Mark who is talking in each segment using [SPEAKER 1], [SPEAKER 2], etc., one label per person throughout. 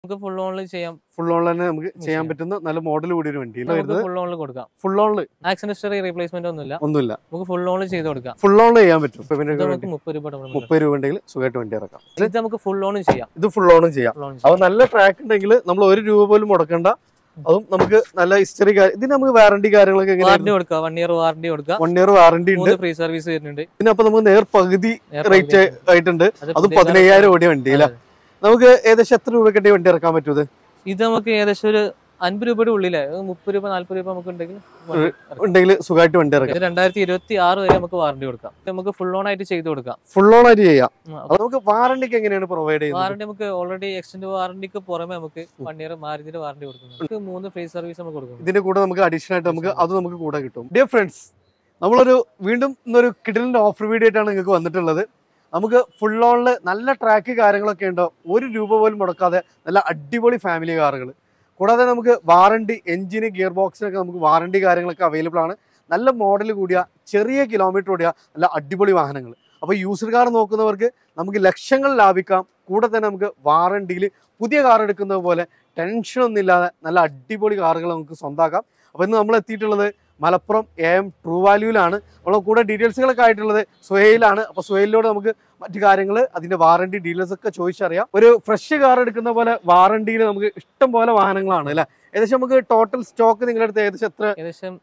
[SPEAKER 1] നമുക്ക് ഫുൾ ഓണിൽ ചെയ്യാം.
[SPEAKER 2] ഫുൾ ഓണിൽ തന്നെ നമുക്ക് ചെയ്യാൻ പറ്റുന്ന നല്ല മോഡൽ കൂടി ഒരു വണ്ടി
[SPEAKER 1] ഫുൾ ഓണിൽ കൊടുക്കാം.
[SPEAKER 2] ഫുൾ ഓണിൽ
[SPEAKER 1] ആക്സിഡന്റ് ഹിസ്റ്ററി റീപ്ലേസ്മെന്റ് ഒന്നുമില്ല. നമുക്ക് ഫുൾ ഓണിൽ ചെയ്ത് കൊടുക്കാം.
[SPEAKER 2] ഫുൾ ഓണിൽ ചെയ്യാൻ പറ്റും.
[SPEAKER 1] നമുക്ക്
[SPEAKER 2] 30 രൂപ ഉണ്ടെങ്കിൽ സുഖമായിട്ട് വണ്ടി ഇറക്കാം.
[SPEAKER 1] ഇത് നമുക്ക് ഫുൾ ഓണും ചെയ്യാം.
[SPEAKER 2] ഇത് ഫുൾ ഓണും ചെയ്യാം. അപ്പൊ നല്ല ട്രാക്ക് ഉണ്ടെങ്കിൽ നമ്മൾ 1 രൂപ പോലും മുടക്കണ്ട. അതും നമുക്ക് നല്ല ഹിസ്റ്ററി. ഇതിന് നമുക്ക് വാറണ്ടി കാര്യങ്ങളൊക്കെ
[SPEAKER 1] വാറണ്ടി കൊടുക്കാം. 1 ഇയർ വാറണ്ടി കൊടുക്കാം.
[SPEAKER 2] 1 ഇയർ വാറണ്ടി ഉണ്ട്.
[SPEAKER 1] ഫ്രീ സർവീസ് വരുന്നുണ്ട്.
[SPEAKER 2] പിന്നെ അപ്പൊ നമുക്ക് നേർ പകുതി റേറ്റ് ആയിട്ടുണ്ട്. അത് 15,000 ഓടിയ വണ്ടി അല്ല. നമുക്ക് ഏകദേശം എത്ര രൂപയ്ക്ക് വണ്ടി ഇറക്കാൻ പറ്റും?
[SPEAKER 1] ഇത് നമുക്ക് ഏകദേശം ഒരു 50 രൂപയുടെ ഉള്ളില് 30 രൂപ 40 രൂപ നമുക്ക്
[SPEAKER 2] ഉണ്ടെങ്കിൽ സുഖമായിട്ട് വണ്ടി ഇറക്കാം.
[SPEAKER 1] 2026 വരെ നമുക്ക് വാറണ്ടി കൊടുക്കാം. നമുക്ക് ഫുൾ ഓൺ ആയിട്ട് ചെയ്ത് കൊടുക്കാം.
[SPEAKER 2] ഫുൾ ഓൺ ആയിട്ട് ചെയ്യാം. നമുക്ക് വാറണ്ടിക്ക് എങ്ങനെയാണ് പ്രൊവൈഡ് ചെയ്യുന്നത്?
[SPEAKER 1] വാറണ്ടി നമുക്ക് ഓൾറെഡി എക്സ്റ്റൻഡ് വാറണ്ടിക്ക് പുറമെ നമുക്ക് 1 ഇയർ മാരുതിയുടെ വാറണ്ടി കൊടുക്കുന്നുണ്ട്. 3 ഫ്രീ സർവീസ് നമുക്ക് കൊടുക്കും.
[SPEAKER 2] ഇതിന്റെ കൂടെ നമുക്ക് അഡീഷണൽ ആയിട്ട് നമുക്ക് കൂടെ കിട്ടും. ഡിയർ ഫ്രണ്ട്സ്, വീണ്ടും ഇന്നൊരു കിഡിലിന്റെ ഓഫർ വീഡിയോ ആയിട്ടാണ് നിങ്ങൾക്ക് വന്നിട്ടുള്ളത്. നമുക്ക് ഫുൾ ഓണിൽ നല്ല ട്രാക്ക് കാര്യങ്ങളൊക്കെ ഉണ്ടോ, 1 രൂപ പോലും മുടക്കാതെ നല്ല അടിപൊളി ഫാമിലി കാറുകൾ. കൂടാതെ നമുക്ക് വാറണ്ടി, എഞ്ചിന്, ഗിയർ ബോക്സിനൊക്കെ നമുക്ക് വാറണ്ടി കാര്യങ്ങളൊക്കെ അവൈലബിൾ ആണ്. നല്ല മോഡൽ കൂടിയ, ചെറിയ കിലോമീറ്റർ ഓടിയ നല്ല അടിപൊളി വാഹനങ്ങൾ. അപ്പോൾ യൂസ്ഡ് കാർ നോക്കുന്നവർക്ക് നമുക്ക് ലക്ഷങ്ങൾ ലാഭിക്കാം. കൂടെ തന്നെ നമുക്ക് വാറണ്ടിയിൽ പുതിയ കാർ എടുക്കുന്നത് പോലെ ടെൻഷനൊന്നും ഇല്ലാതെ നല്ല അടിപൊളി കാറുകൾ നമുക്ക് സ്വന്തമാക്കാം. അപ്പോൾ ഇന്ന് നമ്മൾ എത്തിയിട്ടുള്ളത് മലപ്പുറം AM ട്രൂ വാല്യൂലാണ്. നമ്മളെ കൂടെ ഡീറ്റെയിൽസുകളൊക്കെ ആയിട്ടുള്ളത് സുഹൈലാണ്. അപ്പോൾ സുഹൈലിനോട് നമുക്ക് മറ്റു കാര്യങ്ങൾ, അതിന്റെ വാറണ്ടി ഡീറ്റെയിൽസ് ഒക്കെ ചോദിച്ചറിയാം. ഒരു ഫ്രഷ് കാർ എടുക്കുന്ന പോലെ വാറണ്ടിയിൽ നമുക്ക് ഇഷ്ടം പോലെ വാഹനങ്ങളാണ് അല്ലെ. ഏകദേശം നമുക്ക് ടോട്ടൽ സ്റ്റോക്ക് നിങ്ങളുടെ അടുത്ത് ഏകദേശം എത്ര?
[SPEAKER 1] ഏകദേശം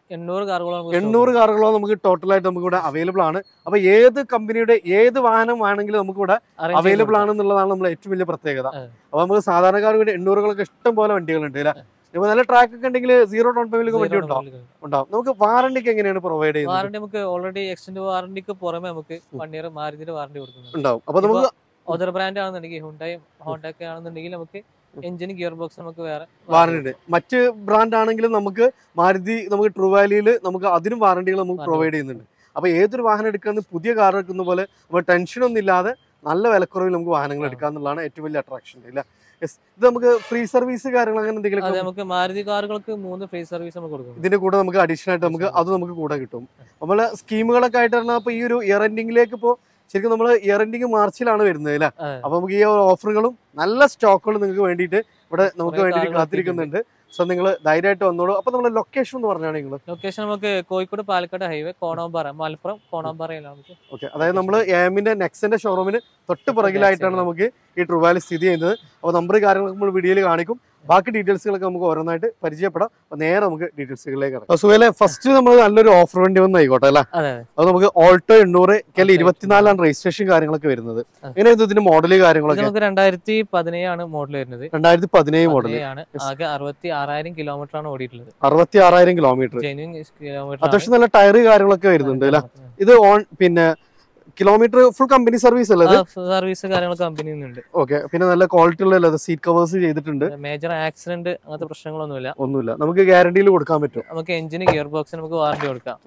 [SPEAKER 1] 800
[SPEAKER 2] കാറുകളോ നമുക്ക് ടോട്ടലായിട്ട് നമുക്ക് ഇവിടെ അവൈലബിൾ ആണ്. അപ്പൊ ഏത് കമ്പനിയുടെ ഏത് വാഹനം ആണെങ്കിലും നമുക്ക് ഇവിടെ അവൈലബിൾ ആണെന്നുള്ളതാണ് നമ്മുടെ ഏറ്റവും വലിയ പ്രത്യേകത. അപ്പൊ നമുക്ക് സാധാരണക്കാർക്ക് വേണ്ടി 800കളൊക്കെ ഇഷ്ടം പോലെ വണ്ടികളുണ്ട് അല്ലെ. ഇപ്പൊ നല്ല ട്രാക്ക് ഒക്കെ ഉണ്ടെങ്കിൽ 0 ഡൗൺ പേയ്മെന്റ് വണ്ടി ഉണ്ടാവും. നമുക്ക് വാറണ്ടിക്ക് എങ്ങനെയാണ് പ്രൊവൈഡ് ചെയ്യുന്നത്?
[SPEAKER 1] വാറണ്ടി നമുക്ക് ഓൾറെഡി എക്സ്റ്റൻഡ് വാറണ്ടിക്ക് പുറമെ നമുക്ക് 1 ഇയർ മാരുതിയുടെ വാറണ്ടി കൊടുക്കുന്നുണ്ട്.
[SPEAKER 2] ഉണ്ടാവും. അപ്പൊ നമുക്ക്
[SPEAKER 1] അതർ ബ്രാൻഡ് ആണെന്നുണ്ടെങ്കിൽ ഹോണ്ടൊക്കെ ആണെന്നുണ്ടെങ്കിൽ നമുക്ക് എഞ്ചിന്, ഗിയർ ബോക്സ് നമുക്ക് വേറെ
[SPEAKER 2] വാറണ്ടി ഉണ്ട്. മറ്റ് ബ്രാൻഡ് ആണെങ്കിലും നമുക്ക് മാരുതി, നമുക്ക് ട്രൂ വാല്യൂയിൽ നമുക്ക് അതിനും വാറണ്ടികൾ നമുക്ക് പ്രൊവൈഡ് ചെയ്യുന്നുണ്ട്. അപ്പൊ ഏതൊരു വാഹനം എടുക്കുന്ന, പുതിയ കാർ എടുക്കുന്ന പോലെ നമ്മൾ ടെൻഷനൊന്നും ഇല്ലാതെ നല്ല വിലക്കുറവിൽ നമുക്ക് വാഹനങ്ങൾ എടുക്കാന്നുള്ളതാണ് ഏറ്റവും വലിയ അട്രാക്ഷൻ ഇല്ല. ഇത് നമുക്ക് ഫ്രീ സർവീസ് കാര്യങ്ങൾ അങ്ങനെ എന്തെങ്കിലും?
[SPEAKER 1] നമുക്ക് മാരുതി കാറുകൾക്ക് 3 ഫ്രീ സർവീസ് നമുക്ക് കൊടുക്കും.
[SPEAKER 2] ഇതിന്റെ കൂടെ നമുക്ക് അഡീഷണൽ ആയിട്ട് നമുക്ക് കൂടെ കിട്ടും. നമ്മള് സ്കീമുകളൊക്കെ ആയിട്ട് പറഞ്ഞാൽ ഇപ്പൊ ഈ ഒരു ഇയർ എൻഡിങ്ങിലേക്ക് ഇപ്പോ ശരിക്കും നമ്മൾ ഇയർ എൻഡിങ് മാർച്ചിലാണ് വരുന്നത് അല്ലെ. അപ്പൊ നമുക്ക് ഈ ഓഫറുകളും നല്ല സ്റ്റോക്കുകളും നിങ്ങൾക്ക് വേണ്ടിയിട്ട് ഇവിടെ നമുക്ക് വേണ്ടിയിട്ട് കാത്തിരിക്കുന്നുണ്ട്. സോ നിങ്ങൾ ധൈര്യമായിട്ട് വന്നോളൂ. അപ്പൊ നമ്മുടെ ലൊക്കേഷൻ എന്ന് പറഞ്ഞാൽ
[SPEAKER 1] ലൊക്കേഷൻ നമുക്ക് കോഴിക്കോട് പാലക്കാട് ഹൈവേ, കോണാമ്പാറ, മലപ്പുറം കോണാമ്പാറയിലാണ്.
[SPEAKER 2] ഓക്കെ, അതായത് നമ്മൾ AMന്റെ നെക്സന്റെ ഷോറൂമിന് തൊട്ട് പുറകിലായിട്ടാണ് നമുക്ക് ഈ ട്രൂ വാല്യൂ സ്ഥിതി ചെയ്യുന്നത്. അപ്പോൾ നമ്പർ കാര്യങ്ങളൊക്കെ നമ്മൾ വീഡിയോയിൽ കാണിക്കും. ബാക്കി ഡീറ്റെയിൽസുകളൊക്കെ നമുക്ക് ഓരോന്നായിട്ട് പരിചയപ്പെടാം. അപ്പൊ നേരെ നമുക്ക് ഡീറ്റെയിൽസുകളിലേക്ക് ഇറങ്ങാം. സുഹേലെ, ഫസ്റ്റ് നമ്മൾ നല്ലൊരു ഓഫർ വണ്ടി വന്ന് ആയിക്കോട്ടെ അല്ലെ. അത് നമുക്ക് ഓൾട്ടോ 800 24 രജിസ്ട്രേഷൻ കാര്യങ്ങളൊക്കെ വരുന്നത്. എങ്ങനെയായിരുന്നു ഇതിന്റെ മോഡല് കാര്യങ്ങളൊക്കെ?
[SPEAKER 1] 2017 ആണ് മോഡൽ വരുന്നത്.
[SPEAKER 2] 2017 മോഡൽ ആണ്.
[SPEAKER 1] ആകെ 66,000 കിലോമീറ്റർ ആണ് ഓടിയിട്ടുള്ളത്.
[SPEAKER 2] 66,000 കിലോമീറ്റർ. അത്യാവശ്യം നല്ല ടയർ കാര്യങ്ങളൊക്കെ വരുന്നുണ്ട് അല്ലെ. ഇത് പിന്നെ കിലോമീറ്റർ ഫുൾ കമ്പനി സർവീസ് അല്ലേ?
[SPEAKER 1] സർവീസ് കാര്യങ്ങളൊക്കെ കമ്പനി ഉണ്ട്.
[SPEAKER 2] ഓക്കെ, പിന്നെ നല്ല ക്വാളിറ്റി ഉള്ള സീറ്റ് കവേഴ്സ് ചെയ്തിട്ടുണ്ട്.
[SPEAKER 1] മേജർ ആക്സിഡന്റ് അങ്ങനത്തെ പ്രശ്നങ്ങളൊന്നുമില്ല.
[SPEAKER 2] നമുക്ക് ഗ്യാരണ്ടിയിൽ കൊടുക്കാൻ പറ്റും.
[SPEAKER 1] നമുക്ക് എഞ്ചിന്, ഗിയർ ബോക്സിന് നമുക്ക് വാറണ്ടി കൊടുക്കാം.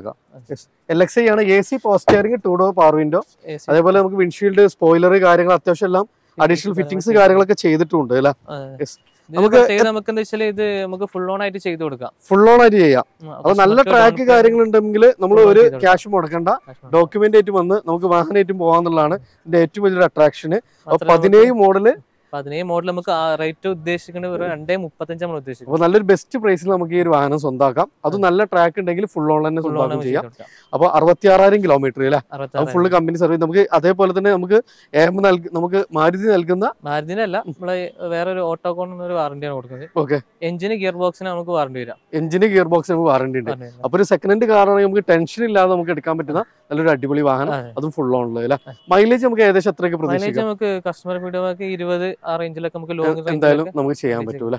[SPEAKER 2] LXi ആണ്. AC power steering, 2 door power window. അതേപോലെ നമുക്ക് വിൻഷീൽഡ്, സ്പോയിലർ കാര്യങ്ങൾ അത്യാവശ്യം എല്ലാം അഡീഷണൽ ഫിറ്റിംഗ്സ് കാര്യങ്ങളൊക്കെ ചെയ്തിട്ടുണ്ട് അല്ലെ.
[SPEAKER 1] നമുക്ക് എന്താ വെച്ചാൽ ഇത് നമുക്ക് ഫുൾ ഓൺ ആയിട്ട് ചെയ്ത് കൊടുക്കാം.
[SPEAKER 2] ഫുൾ ഓൺ ആയിട്ട് ചെയ്യാം. അപ്പൊ നല്ല ട്രാക്ക് കാര്യങ്ങൾ ഉണ്ടെങ്കിൽ നമ്മൾ ഒരു ക്യാഷ് മുടക്കണ്ട. ഡോക്യുമെന്റ് ആയിട്ട് വന്ന് നമുക്ക് വാഹനമായിട്ടും പോകാന്നുള്ളതാണ് ഇതിന്റെ ഏറ്റവും വലിയൊരു അട്രാക്ഷന്. 17 മോഡല്
[SPEAKER 1] നമുക്ക് റേറ്റ് ഉദ്ദേശിക്കുന്നത് 2.35 നമ്മൾ ഉദ്ദേശിക്കുന്നത്.
[SPEAKER 2] അപ്പൊ നല്ലൊരു ബെസ്റ്റ് പ്രൈസിൽ നമുക്ക് ഈ ഒരു വാഹനം സ്വന്തമാക്കാം. അത് നല്ല ട്രാക്ക് ഉണ്ടെങ്കിൽ ഫുൾ ഓൺ തന്നെ സ്വന്തമാക്കാൻ ചെയ്യാം. അപ്പൊ 66,000 കിലോമീറ്റർ അല്ലെ. Full company service. നമുക്ക് അതേപോലെ തന്നെ നമുക്ക് നമുക്ക് മാരുതി നൽകുന്ന
[SPEAKER 1] മാരുതിനല്ല, നമ്മള് വേറൊരു ഓട്ടോകോൺ ഒരു വാറണ്ടിയാണ് കൊടുക്കുന്നത്.
[SPEAKER 2] ഓക്കെ,
[SPEAKER 1] എഞ്ചിന്, ഗിയർ ബോക്സിന് നമുക്ക് വാറണ്ടി വരാം.
[SPEAKER 2] എഞ്ചിന്, ഗിയർ ബോക്സിന് നമുക്ക് വാറണ്ടി ഉണ്ട്. അപ്പൊ ഒരു സെക്കൻഡ് ഹാൻഡ് കാർ ആണെങ്കിൽ നമുക്ക് ടെൻഷൻ ഇല്ലാതെ നമുക്ക് എടുക്കാൻ പറ്റുന്ന നല്ലൊരു അടിപൊളി വാഹനം, അതും ഫുൾ ഓണില് അല്ലെ. മൈലേജ് നമുക്ക് ഏകദേശം എത്രയൊക്കെ പ്രതീക്ഷിക്കാം?
[SPEAKER 1] നമുക്ക് കസ്റ്റമർ ഫീഡ്ബാക്ക് 20 ആ റേഞ്ചിലൊക്കെ നമുക്ക്
[SPEAKER 2] എന്തായാലും നമുക്ക് ചെയ്യാൻ പറ്റൂല.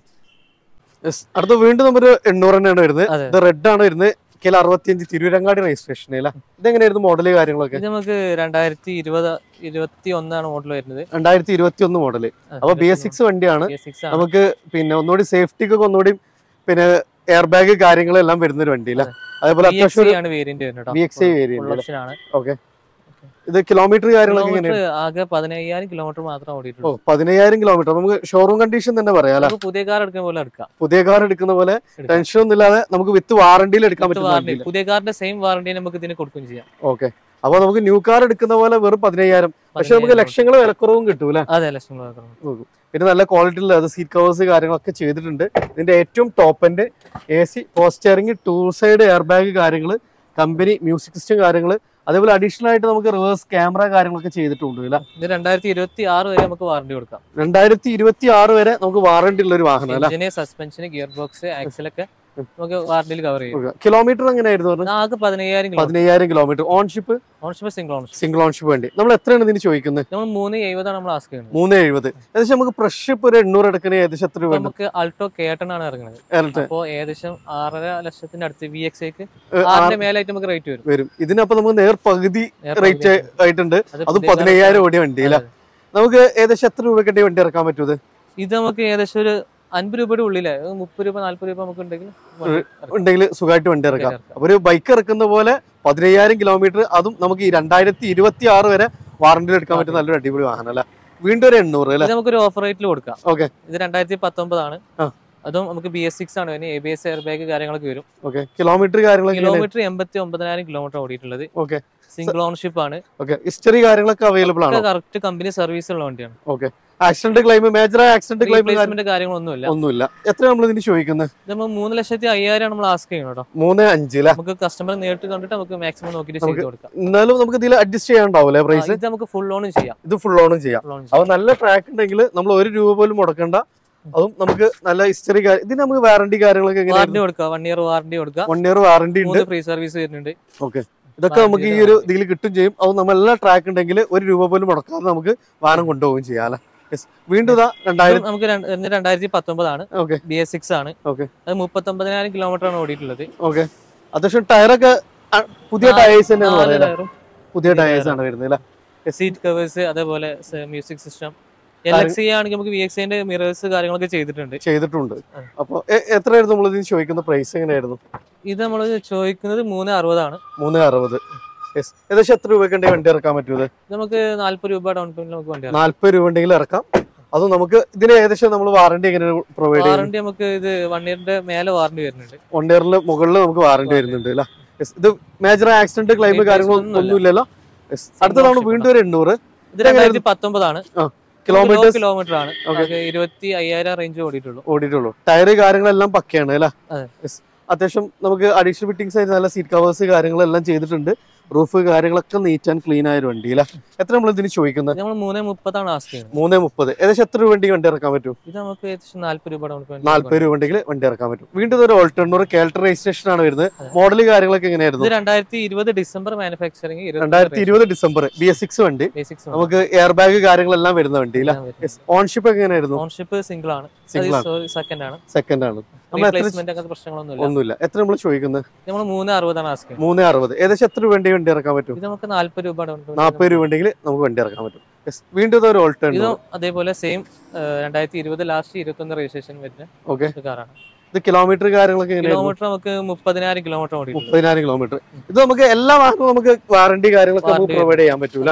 [SPEAKER 2] അടുത്ത വീണ്ടും നമ്മുടെ 800 തന്നെയാണ് വരുന്നത്. ഇത് റെഡ് ആണ് വരുന്നത്. 65 തിരൂരങ്ങാടി രജിസ്ട്രേഷൻ അല്ല. ഇതെങ്ങനെയായിരുന്നു മോഡല് കാര്യങ്ങളൊക്കെ?
[SPEAKER 1] നമുക്ക് 2021 മോഡൽ വരുന്നത്.
[SPEAKER 2] 2021 മോഡല്. അപ്പൊ BS6 വണ്ടിയാണ്. നമുക്ക് പിന്നെ ഒന്നുകൂടി സേഫ്റ്റിക്കൊക്കെ ഒന്നുകൂടി പിന്നെ എയർ ബാഗ് കാര്യങ്ങളെല്ലാം വരുന്നൊരു വണ്ടിയില്ല. അതേപോലെ അത്യാവശ്യം VXi വേരിയന്റ്. ഓക്കെ, ഇത് കിലോമീറ്റർ കാര്യങ്ങളൊക്കെ
[SPEAKER 1] ആകെ 15,000 കിലോമീറ്റർ മാത്രം ഓടിയിട്ടുള്ളൂ.
[SPEAKER 2] 15,000 കിലോമീറ്റർ. നമുക്ക് ഷോറൂം കണ്ടീഷൻ തന്നെ പറയാം.
[SPEAKER 1] പുതിയ കാർ എടുക്കുന്ന പോലെ എടുക്കാം.
[SPEAKER 2] പുതിയ കാർ എടുക്കുന്ന പോലെ ടെൻഷൻ ഒന്നും ഇല്ലാതെ നമുക്ക് വിത്ത് വാറണ്ടിയിൽ എടുക്കാൻ പറ്റും.
[SPEAKER 1] പുതിയ കാറിന്റെ സെയിം വാറണ്ടി നമുക്ക് ഇതിന് കൊടുക്കുകയും ചെയ്യാം.
[SPEAKER 2] ഓക്കെ, അപ്പൊ നമുക്ക് ന്യൂ കാർ എടുക്കുന്ന പോലെ വെറും 15,000. പക്ഷെ നമുക്ക് ലക്ഷങ്ങൾ വിലക്കുറവും കിട്ടും അല്ലെ?
[SPEAKER 1] അതെ, ലക്ഷങ്ങൾ.
[SPEAKER 2] പിന്നെ നല്ല ക്വാളിറ്റി ഉള്ള സീറ്റ് കവേഴ്സ് കാര്യങ്ങളൊക്കെ ചെയ്തിട്ടുണ്ട്. ഇതിന്റെ ഏറ്റവും top end AC, power steering, 2 side air bag കാര്യങ്ങൾ, കമ്പനി മ്യൂസിക് സിസ്റ്റം കാര്യങ്ങൾ, അതേപോലെ അഡീഷണൽ ആയിട്ട് നമുക്ക് റിവേഴ്സ് ക്യാമറ കാര്യങ്ങളൊക്കെ ചെയ്തിട്ടുണ്ട്.
[SPEAKER 1] ഇത് 2026 വരെ നമുക്ക് വാറണ്ടി കൊടുക്കാം.
[SPEAKER 2] 2026 വരെ നമുക്ക് വാറണ്ടി ഉള്ള ഒരു വാഹനം അല്ല?
[SPEAKER 1] സസ്പെൻഷൻ, ഗിയർ ബോക്സ്, ആക്സിലൊക്കെ നമുക്ക് വാറണ്ടിയിൽ കവർ ചെയ്യും.
[SPEAKER 2] കിലോമീറ്റർ എങ്ങനെയായിരുന്നു?
[SPEAKER 1] ആകെ
[SPEAKER 2] 15,000 കിലോമീറ്റർ. ഓൺഷിപ്പ് സിംഗിൾ ഓൺഷിപ്പ് വേണ്ടി നമ്മൾ എത്രയാണ് ഇതിന് ചോദിക്കുന്നത്?
[SPEAKER 1] നമ്മൾ 370 നമ്മൾ ആസ്ക് ചെയ്യുന്നത്.
[SPEAKER 2] 370. ഏകദേശം നമുക്ക് ഫ്രഷ് ഇപ്പൊ ഒരു 800 എടുക്കണേ ഏകദേശം എത്ര രൂപ? നമുക്ക്
[SPEAKER 1] ആൾട്ടോ K10 ആണ് ഇറങ്ങുന്നത്. അപ്പോ ഏകദേശം 6.5 ലക്ഷത്തിന്റെ അടുത്ത് VXA-ക്ക് 6ന്റെ മേലായിട്ട് നമുക്ക് റേറ്റ് വരും.
[SPEAKER 2] ഇതിനപ്പോ നമുക്ക് നേർ പകുതി റേറ്റ് ആയിട്ടുണ്ട്. അത് 15,000 ഓടിയ വണ്ടിയില്ല. നമുക്ക് ഏകദേശം എത്ര രൂപയ്ക്ക് വണ്ടി ഇറക്കാൻ പറ്റും? ഇത്
[SPEAKER 1] നമുക്ക് ഏകദേശം ഒരു 50 രൂപയുടെ ഉള്ളില് 30 രൂപ 40 രൂപ നമുക്ക്
[SPEAKER 2] ഉണ്ടെങ്കിൽ സുഖമായിട്ട് വണ്ടി ഇറക്കാം. അപ്പൊ ഒരു ബൈക്ക് ഇറക്കുന്ന പോലെ 15,000 കിലോമീറ്റർ, അതും നമുക്ക് ഈ 2026 വരെ വാറന്റിയിൽ എടുക്കാൻ പറ്റുന്ന നല്ലൊരു അടിപൊളി വാഹനം അല്ല? വീണ്ടും ഒരു 800 അല്ലെ?
[SPEAKER 1] നമുക്കൊരു ഓഫർ റേറ്റിൽ കൊടുക്കാം.
[SPEAKER 2] ഓക്കെ.
[SPEAKER 1] ഇത് 2019 ആണ്. അതും നമുക്ക് BS6 ആണ്. ABS എയർ ബാഗ് കാര്യങ്ങളൊക്കെ വരും.
[SPEAKER 2] കിലോമീറ്റർ
[SPEAKER 1] 89,000 കിലോമീറ്റർ ഓടിയിട്ടുള്ളത്. സിംഗിൾ ഓൺഷിപ്പ് ആണ്.
[SPEAKER 2] ഹിസ്റ്ററി കാര്യങ്ങളൊക്കെ അവൈലബിൾ ആണ്.
[SPEAKER 1] കറക്റ്റ് കമ്പനി സർവീസ് ഉള്ള വണ്ടിയാണ്.
[SPEAKER 2] Accident claim, major accident claim
[SPEAKER 1] കാര്യങ്ങളൊന്നുമില്ല.
[SPEAKER 2] എത്ര നമ്മൾ ഇതിന് ചോദിക്കുന്നത്?
[SPEAKER 1] നമ്മൾ 3,05,000 നമ്മൾ ആസ്ക് ചെയ്യണം.
[SPEAKER 2] 3.5
[SPEAKER 1] നമുക്ക് കസ്റ്റമർ നേരിട്ട് കണ്ടിട്ട് നമുക്ക് മാക്സിമം നോക്കിയിട്ട് ചെയ്ത് കൊടുക്കാം.
[SPEAKER 2] എന്നാലും നമുക്ക് ഇതിൽ അഡ്ജസ്റ്റ് ചെയ്യാണ്ടാവില്ലേ പ്രൈസ്?
[SPEAKER 1] ഇത് നമുക്ക് ഫുൾ ഓണും ചെയ്യാം.
[SPEAKER 2] ഇത് ഫുൾ ഓണും ചെയ്യാം. അപ്പൊ നല്ല ട്രാക്ക് ഉണ്ടെങ്കിൽ നമ്മൾ 1 രൂപ പോലും മുടക്കണ്ട. അതും നമുക്ക് നല്ല ഹിസ്റ്ററി. ഇതിന് നമുക്ക് വാറണ്ടി കാര്യങ്ങളൊക്കെ
[SPEAKER 1] വാറണ്ടി കൊടുക്കാം. 1 ഇയർ വാറണ്ടി കൊടുക്കാം.
[SPEAKER 2] 1 ഇയർ വാറണ്ടി ഉണ്ട്.
[SPEAKER 1] ഫ്രീ സർവീസ് വരുന്നുണ്ട്.
[SPEAKER 2] ഓക്കെ. ഇതൊക്കെ നമുക്ക് ഈ ഒരു ഇതിൽ കിട്ടും ചെയ്യും. അത് നമ്മൾ എല്ലാ ട്രാക്ക് ഉണ്ടെങ്കിൽ 1 രൂപ പോലും മുടക്കാതെ നമുക്ക് വാഹനം കൊണ്ടുപോകും ചെയ്യാം അല്ലെ? വീണ്ടും
[SPEAKER 1] നമുക്ക് 2019 ആണ്. BS6 ആണ്. അത് 39,000 കിലോമീറ്റർ ആണ് ഓടിയിട്ടുള്ളത്.
[SPEAKER 2] ഓക്കെ. അത്യാവശ്യം ടയറൊക്കെ പുതിയ ടയേഴ്സ് തന്നെയാണ്. പുതിയ ടയേഴ്സ് ആണ് വരുന്നത്.
[SPEAKER 1] സീറ്റ് കവേഴ്സ്, അതേപോലെ മ്യൂസിക് സിസ്റ്റം. LXE ആണെങ്കിൽ നമുക്ക് VXA-ന്റെ മിറേഴ്സ് കാര്യങ്ങളൊക്കെ ചെയ്തിട്ടുണ്ട്. അപ്പൊ എത്രയായിരുന്നു നമ്മൾ ഇതിന് ചോദിക്കുന്ന പ്രൈസ്? എങ്ങനെയായിരുന്നു ഇത്? നമ്മൾ ചോദിക്കുന്നത് 360 ആണ്.
[SPEAKER 2] 360. ഏകദേശം എത്ര രൂപയ്ക്ക് വണ്ടി ഇറക്കാൻ പറ്റും?
[SPEAKER 1] നമുക്ക് 40 രൂപ ഡൗൺ പേയ്മെന്റ് നമുക്ക് വണ്ടി
[SPEAKER 2] 40 രൂപ ഉണ്ടെങ്കിൽ ഇറക്കാം. അത് നമുക്ക് ഇതിന് ഏകദേശം നമ്മൾ വാറണ്ടി എങ്ങനെ പ്രൊവൈഡ് ചെയ്യും?
[SPEAKER 1] വാറണ്ടി നമുക്ക് ഇത് 1 ഇയറിന്റെ മേലെ വാറണ്ടി വരുന്നുണ്ട്.
[SPEAKER 2] 1 ഇയറിന് മുകളിൽ നമുക്ക് വാറണ്ടി വരുന്നുണ്ട് അല്ലേ? ഇത് മേജർ ആക്സിഡന്റ് ക്ലെയിം കാര്യങ്ങളൊന്നും ഇല്ലല്ലോ? അടുത്തതാണ് വീണ്ടും ഒരു 800.
[SPEAKER 1] ഇത് 2019 ആണ്. കിലോമീറ്റർ ആണ്. 25,000 റേഞ്ച് ഓടിയിട്ടുള്ളൂ.
[SPEAKER 2] ടയർ കാര്യങ്ങളെല്ലാം പക്കയാണ് അല്ലേ? അത്യാവശ്യം നമുക്ക് അഡീഷണൽ ഫിറ്റിംഗ്സ് ആയിട്ട് നല്ല സീറ്റ് കവേഴ്സ് കാര്യങ്ങളെല്ലാം ചെയ്തിട്ടുണ്ട്. റൂഫ് കാര്യങ്ങളൊക്കെ നീറ്റ് ആൻഡ് ക്ലീൻ ആയ വണ്ടി അല്ലേ? എത്ര നമ്മൾ ഇതിന് ചോദിക്കുന്നത്?
[SPEAKER 1] 330 ആണ് ആസ്ക് ചെയ്യുന്നത്.
[SPEAKER 2] 330. ഏകദേശം എത്ര രൂപ വണ്ടി ഇറക്കാൻ പറ്റും?
[SPEAKER 1] ഇത് നമുക്ക് ഏകദേശം 40 രൂപ
[SPEAKER 2] 40 രൂപ ഉണ്ടെങ്കിൽ വണ്ടി ഇറക്കാൻ പറ്റും. വീണ്ടും ഒരു ഓൾട്ടോണർ കേൾട്ടർ രജിസ്ട്രേഷൻ ആണ് വരുന്നത്. മോഡൽ കാര്യങ്ങളൊക്കെ എങ്ങനെയായിരുന്നു?
[SPEAKER 1] 2020 ഡിസംബർ മാനുഫാക്ചറിംഗ്.
[SPEAKER 2] 2020 ഡിസംബർ. BS6 വണ്ടി. നമുക്ക് എയർ ബാഗ് കാര്യങ്ങളെല്ലാം വരുന്ന വണ്ടി അല്ലേ? ഓൺഷിപ്പ് എങ്ങനെയായിരുന്നു?
[SPEAKER 1] ഓൺഷിപ്പ് സിംഗിൾ ആണ്. സെക്കൻഡ് ആണ്.
[SPEAKER 2] ഒന്നുമില്ല. എത്ര നമ്മൾ ചോദിക്കുന്നത്?
[SPEAKER 1] നമ്മൾ 360 ആണ് ആസ്ക് ചെയ്യുന്നത്.
[SPEAKER 2] 360. ഏകദേശം എത്ര വണ്ടി ഇറക്കാൻ പറ്റും?
[SPEAKER 1] നമുക്ക് 40 രൂപ
[SPEAKER 2] 40 രൂപ ഉണ്ടെങ്കിൽ നമുക്ക് വണ്ടി ഇറക്കാൻ പറ്റും. വീണ്ടും ഒരു ഓൾട്ടോണർ.
[SPEAKER 1] അതേപോലെ സെയിം 2020 ലാസ്റ്റ് 21 രജിസ്ട്രേഷൻ വരുന്ന കാറാണ്.
[SPEAKER 2] ഇത് കിലോമീറ്റർ കാര്യങ്ങളൊക്കെ
[SPEAKER 1] കിലോമീറ്റർ നമുക്ക് 30,000 കിലോമീറ്റർ ഓടി.
[SPEAKER 2] 30,000 കിലോമീറ്റർ. ഇത് നമുക്ക് എല്ലാ വാഹനവും നമുക്ക് വാറണ്ടി കാര്യങ്ങളൊക്കെ നമുക്ക് പ്രൊവൈഡ് ചെയ്യാൻ പറ്റൂല.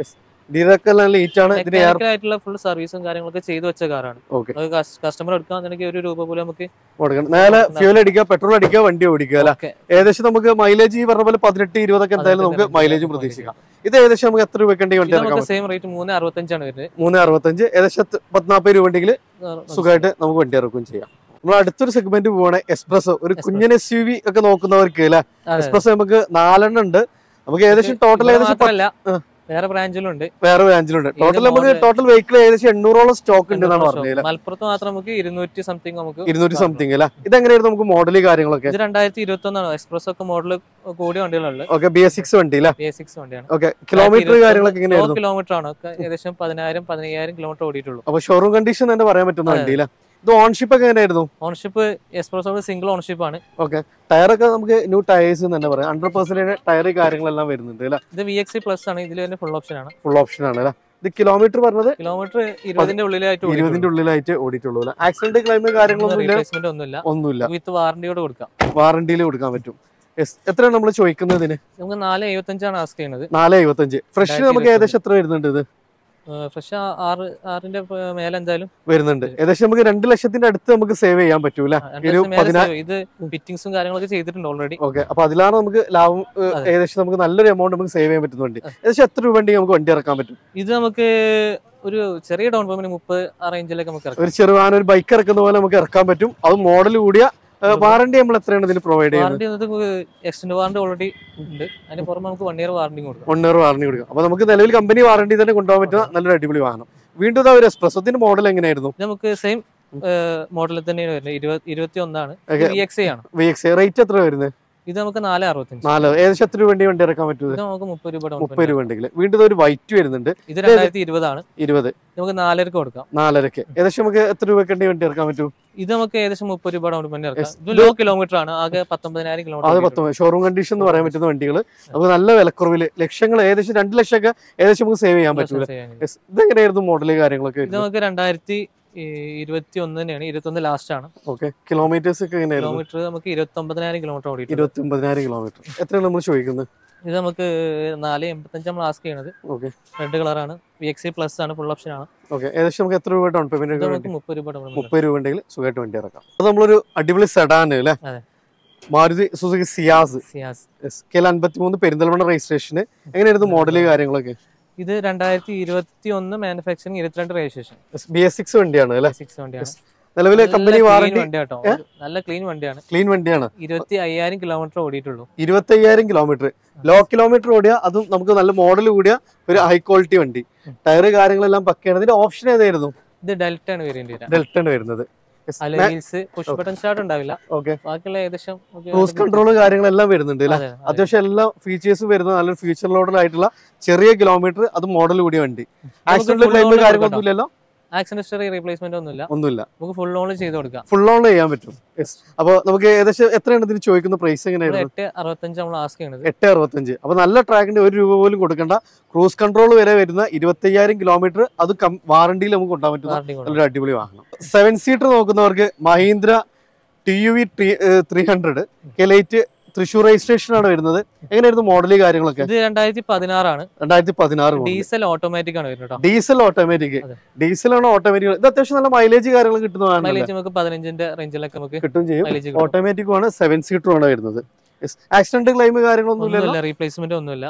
[SPEAKER 1] ആയിട്ടുള്ള ഫുൾ സർവീസും കാര്യങ്ങളൊക്കെ ചെയ്തു വെച്ച കാറാണ്. കസ്റ്റമർ എടുക്കാന്നുണ്ടെങ്കിൽ 1 രൂപ പോലും നമുക്ക്
[SPEAKER 2] നേരെ ഫ്യൂൽ അടിക്കുക, പെട്രോൾ അടിക്കുക, വണ്ടി ഓടിക്കുക അല്ലെ? ഏകദേശം നമുക്ക് മൈലേജ് ഈ പറഞ്ഞ പോലെ 18-20 ഒക്കെ എന്തായാലും നമുക്ക് മൈലേജും പ്രതീക്ഷിക്കാം. ഇത് ഏകദേശം നമുക്ക് എത്ര രൂപയ്ക്ക്
[SPEAKER 1] സെയിം റേറ്റ് 365 ആണ് വരുന്നത്.
[SPEAKER 2] 365. ഏകദേശം 40 രൂപ ഉണ്ടെങ്കിൽ സുഖമായിട്ട് നമുക്ക് വണ്ടി ഇറക്കുകയും ചെയ്യാം. നമ്മൾ അടുത്തൊരു സെഗ്മെന്റ് പോവാണ് എക്സ്പ്രസോ. ഒരു കുഞ്ഞൻ SUV ഒക്കെ നോക്കുന്നവർക്ക് അല്ലെ? എക്സ്പ്രസോ നമുക്ക് 4 ഉണ്ട്. നമുക്ക് ഏകദേശം ടോട്ടൽ ഏകദേശം
[SPEAKER 1] വേറെ ബ്രാഞ്ചിലുണ്ട്.
[SPEAKER 2] ടോട്ടൽ നമുക്ക് ടോട്ടൽ വെഹിക്കിൾ ഏകദേശം 800ഓളം സ്റ്റോക്ക് ഉണ്ട് എന്നാണ് പറഞ്ഞത്.
[SPEAKER 1] മലപ്പുറത്ത് മാത്രം നമുക്ക് 200 സംതിങ്
[SPEAKER 2] അല്ല? ഇതെങ്ങനെയായിരുന്നു നമുക്ക് മോഡൽ കാര്യങ്ങളൊക്കെ?
[SPEAKER 1] ഇത് 2021 ആണ്. എക്സ്പ്രസ് ഒക്കെ മോഡൽ കൂടിയ വണ്ടികളുണ്ട്.
[SPEAKER 2] BS6 വണ്ടി അല്ലേ?
[SPEAKER 1] BS6 വണ്ടിയാണ്.
[SPEAKER 2] കിലോമീറ്റർ കാര്യങ്ങളൊക്കെ എങ്ങനെയായിരുന്നു?
[SPEAKER 1] കിലോമീറ്റർ ആണ്. ഏകദേശം 10,000-15,000 കിലോമീറ്റർ ഓടിയിട്ടുള്ളൂ.
[SPEAKER 2] അപ്പൊ ഷോറൂം കണ്ടീഷൻ തന്നെ പറയാൻ പറ്റുന്ന വണ്ടിയില്ല. ഇത് ഓൺഷിപ്പ് ഒക്കെ എങ്ങനെയായിരുന്നു?
[SPEAKER 1] ഓൺഷിപ്പ് എക്സ്പ്രസ് സിംഗിൾ ഓൺഷിപ്പ് ആണ്.
[SPEAKER 2] ടയറൊക്കെ നമുക്ക് ന്യൂ ടയേഴ്സ് തന്നെ പറയാം. 100% ടയർ കാര്യങ്ങളെല്ലാം വരുന്നുണ്ട് അല്ലേ?
[SPEAKER 1] ഇത് VXA പ്ലസ് ആണ്. ഇതിൽ തന്നെ ഫുൾ ഓപ്ഷൻ ആണ്.
[SPEAKER 2] അല്ലേ? ഇത് കിലോമീറ്റർ പറഞ്ഞത്?
[SPEAKER 1] കിലോമീറ്റർ 20ന്റെ
[SPEAKER 2] ഉള്ളിലായിട്ട് ഓടിയിട്ടുള്ളൂ. ആക്സിഡന്റ് ക്ലെയിം കാര്യങ്ങളൊന്നുമില്ല.
[SPEAKER 1] വിത്ത് വാറണ്ടിയോട് കൊടുക്കാം.
[SPEAKER 2] വാറണ്ടിയിൽ കൊടുക്കാൻ പറ്റും. എത്രയാണ് നമ്മൾ ചോദിക്കുന്നതിന്?
[SPEAKER 1] നമുക്ക് 475 ആണ് ആസ്ക് ചെയ്യുന്നത്.
[SPEAKER 2] 475. ഫ്രഷ് നമുക്ക് ഏകദേശം എത്ര വരുന്നുണ്ട്? ഇത്
[SPEAKER 1] ഫ്രഷ് 6ന്റെ മേലെ എന്തായാലും
[SPEAKER 2] വരുന്നുണ്ട്. ഏകദേശം നമുക്ക് 2 ലക്ഷത്തിന്റെ അടുത്ത് നമുക്ക് സേവ് ചെയ്യാൻ പറ്റൂല.
[SPEAKER 1] ഇത് ഫിറ്റിംഗ്സും കാര്യങ്ങളൊക്കെ ചെയ്തിട്ടുണ്ട് ഓൾറെഡി.
[SPEAKER 2] ഓക്കെ, അപ്പൊ അതിലാണ് നമുക്ക് ലാഭം. ഏകദേശം നമുക്ക് നല്ലൊരു എമൗണ്ട് നമുക്ക് സേവ് ചെയ്യാൻ പറ്റുന്ന വണ്ടി. ഏകദേശം എത്ര രൂപ ഉണ്ടെങ്കിൽ നമുക്ക് വണ്ടി ഇറക്കാൻ പറ്റും?
[SPEAKER 1] ഇത് നമുക്ക് ഒരു ചെറിയ ഡൗൺ പേയ്മെന്റ് 30 ആ റേഞ്ചിലേക്ക് നമുക്ക്
[SPEAKER 2] ഒരു ചെറുവാന ഒരു ബൈക്ക് ഇറക്കുന്ന പോലെ നമുക്ക് ഇറക്കാൻ പറ്റും. അത് മോഡൽ കൂടിയ. വാറണ്ടി നമ്മൾ എത്രയാണ് ഇതിന് പ്രൊവൈഡ് ചെയ്യുന്നത്?
[SPEAKER 1] എക്സ്റ്റൻഡ് വാറണ്ടി ഓൾറെഡി ഉണ്ട്. അതിന് പുറമെ നമുക്ക് 1 ഇയർ വാറണ്ടി കൊടുക്കാം.
[SPEAKER 2] 1 ഇയർ വാറണ്ടി കൊടുക്കാം. അപ്പൊ നമുക്ക് നിലവിൽ കമ്പനി വാറണ്ടി തന്നെ കൊണ്ടുപോകാൻ പറ്റുന്ന നല്ലൊരു അടിപൊളി വാഹനം. വീണ്ടും ഒരു എക്സ്പ്രസ്. അതിന്റെ മോഡൽ എങ്ങനെയായിരുന്നു?
[SPEAKER 1] നമുക്ക് സെയിം മോഡലിൽ തന്നെയാണ് വരുന്നത്. 21 ആണ്. VXI ആണ്.
[SPEAKER 2] VXI റേറ്റ് എത്ര വരുന്നത്?
[SPEAKER 1] ഇത് നമുക്ക് 465.
[SPEAKER 2] ഏകദേശം എത്ര രൂപ വണ്ടി ഇറക്കാൻ പറ്റുന്നത്?
[SPEAKER 1] നമുക്ക് 30 രൂപ.
[SPEAKER 2] 30 രൂപ ഉണ്ടെങ്കിൽ. വീണ്ടും ഒരു വൈറ്റ് വരുന്നുണ്ട്.
[SPEAKER 1] ഇത് 2020 ആണ്.
[SPEAKER 2] 20
[SPEAKER 1] നമുക്ക് 4 കൊടുക്കാം.
[SPEAKER 2] 4 ഏകദേശം നമുക്ക് എത്ര രൂപ വണ്ടി ഇറക്കാൻ പറ്റും?
[SPEAKER 1] ഇത് നമുക്ക് ഏകദേശം 30 രൂപ ഡൗൺ പേയ്മെന്റ് ഇറക്കാം. ഇത് ലോ കിലോമീറ്റർ ആണ്. ആകെ 19,000 കിലോമീറ്റർ.
[SPEAKER 2] ഷോറൂം കണ്ടീഷൻ എന്ന് പറയാൻ പറ്റുന്ന വണ്ടികൾ നമുക്ക് നല്ല വിലക്കുറവില് ലക്ഷങ്ങൾ ഏകദേശം 2 ലക്ഷമൊക്കെ ഏകദേശം നമുക്ക് സേവ് ചെയ്യാൻ പറ്റൂല. ഇതെങ്ങനെയായിരുന്നു മോഡല് കാര്യങ്ങളൊക്കെ?
[SPEAKER 1] ഇത് നമുക്ക് 2021 തന്നെയാണ്. 21 ലാസ്റ്റ് ആണ്.
[SPEAKER 2] ഓക്കെ, കിലോമീറ്റേഴ്സ് ഒക്കെ
[SPEAKER 1] കിലോമീറ്റർ നമുക്ക് 29,000 കിലോമീറ്റർ ഓടി.
[SPEAKER 2] 29,000 കിലോമീറ്റർ. എത്രയാണ് നമ്മൾ ചോദിക്കുന്നത്?
[SPEAKER 1] ഇത് നമുക്ക് 485 നമ്മൾ ആസ്ക് ചെയ്യണത്.
[SPEAKER 2] ഓക്കെ,
[SPEAKER 1] റെഡ് കളറാണ്. VXI പ്ലസ് ആണ്. ഫുൾ ഓപ്ഷൻ ആണ്.
[SPEAKER 2] ഓക്കെ, ഏകദേശം നമുക്ക് എത്ര രൂപ ഡൗൺ പേയ്മെന്റ്?
[SPEAKER 1] 30 രൂപ.
[SPEAKER 2] 30 രൂപ ഉണ്ടെങ്കിൽ സുഖമായിട്ട് വണ്ടി ഇറക്കാം. അത് നമ്മളൊരു അടിപൊളി സെഡാൻ അല്ലേ, Maruti Suzuki Ciaz KL53 Perinthalmanna registration. എങ്ങനെയായിരുന്നു മോഡല് കാര്യങ്ങളൊക്കെ?
[SPEAKER 1] ഇത് 2021 മാനുഫാക്ചറിംഗ്, 22 രജിസ്ട്രേഷൻ.
[SPEAKER 2] BS6 വണ്ടിയാണ് അല്ലേ?
[SPEAKER 1] നിലവിലെ കമ്പനി വാറണ്ടി നല്ല ക്ലീൻ വണ്ടിയാണ്.
[SPEAKER 2] ക്ലീൻ വണ്ടിയാണ്.
[SPEAKER 1] 25,000 കിലോമീറ്റർ ഓടിയിട്ടുള്ളൂ.
[SPEAKER 2] 25,000 കിലോമീറ്റർ. ലോ കിലോമീറ്റർ ഓടിയ, അതും നമുക്ക് നല്ല മോഡൽ കൂടിയ ഒരു ഹൈ ക്വാളിറ്റി വണ്ടി. ടയർ കാര്യങ്ങളെല്ലാം പക്കയാണ്. ഇതിന്റെ ഓപ്ഷൻ ഏതായിരുന്നു?
[SPEAKER 1] ഇത് ഡെൽറ്റ ആണ് വേരിയന്റ്.
[SPEAKER 2] ഡെൽറ്റ ആണ് വരുന്നത്.
[SPEAKER 1] പുഷ് ബട്ടൺ സ്റ്റാർട്ട് ഉണ്ടാവില്ല. ബാക്കിയുള്ള ഏകദേശം
[SPEAKER 2] ക്രൂസ് കൺട്രോൾ കാര്യങ്ങളെല്ലാം വരുന്നുണ്ട്. അത്യാവശ്യം എല്ലാ ഫീച്ചേഴ്സും വരുന്ന നല്ലൊരു ഫ്യൂച്ചർ ലോഡഡ് ആയിട്ടുള്ള ചെറിയ കിലോമീറ്റർ, അത് മോഡൽ കൂടിയ വണ്ടി. ആക്സിഡന്റ് ക്ലെയിം കാര്യങ്ങളൊന്നും ഇല്ലല്ലോ?
[SPEAKER 1] ആക്സിഡന്റ് ഹിസ്റ്ററി റീപ്ലേസ്മെന്റ് ഒന്നുമില്ല. നമുക്ക് ഫുൾ ഓൺ ചെയ്ത് കൊടുക്കാം.
[SPEAKER 2] ഫുൾ ഓൺ ചെയ്യാൻ പറ്റും. അപ്പൊ നമുക്ക് ഏകദേശം എത്രയാണ് ഇതിന് ചോദിക്കുന്ന പ്രൈസ്? എങ്ങനെയായിരുന്നു?
[SPEAKER 1] 865 നമ്മൾ ആസ്ക് ചെയ്യുന്നത്.
[SPEAKER 2] 865. അപ്പൊ നല്ല ട്രാക്കിന്റെ 1 രൂപ പോലും കൊടുക്കേണ്ട, ക്രൂസ് കൺട്രോൾ വരെ വരുന്ന 25,000 കിലോമീറ്റർ, അത് വാറണ്ടിയിൽ നമുക്ക് കൊണ്ടുപോകാൻ പറ്റുന്ന നല്ലൊരു അടിപൊളി വാഹനം. 7 സീറ്റർ നോക്കുന്നവർക്ക് Mahindra TUV 300 K-Lite Thrissur registration ആണ് വരുന്നത്. എങ്ങനെയായിരുന്നു മോഡല് കാര്യങ്ങളൊക്കെ?
[SPEAKER 1] ഇത് 2016 ആണ്.
[SPEAKER 2] 2016
[SPEAKER 1] ഡീസൽ ഓട്ടോമാറ്റിക് ആണ് വരുന്നത്.
[SPEAKER 2] Diesel automatic. Diesel automatic. ഇത് അത്യാവശ്യം നല്ല മൈലേജ് കാര്യങ്ങൾ കിട്ടുന്നതാണ്.
[SPEAKER 1] മൈലേജ് നമുക്ക് 15ന്റെ റേഞ്ചിലൊക്കെ നമുക്ക്
[SPEAKER 2] കിട്ടും ചെയ്യും. ഓട്ടോമാറ്റിക് ആണ്. 7 സീറ്റർ ആണ് വരുന്നത്. ആക്സിഡന്റ് ക്ലെയിം കാര്യങ്ങളൊന്നും ഇല്ല.
[SPEAKER 1] റീപ്ലേസ്മെന്റ് ഒന്നുമില്ല.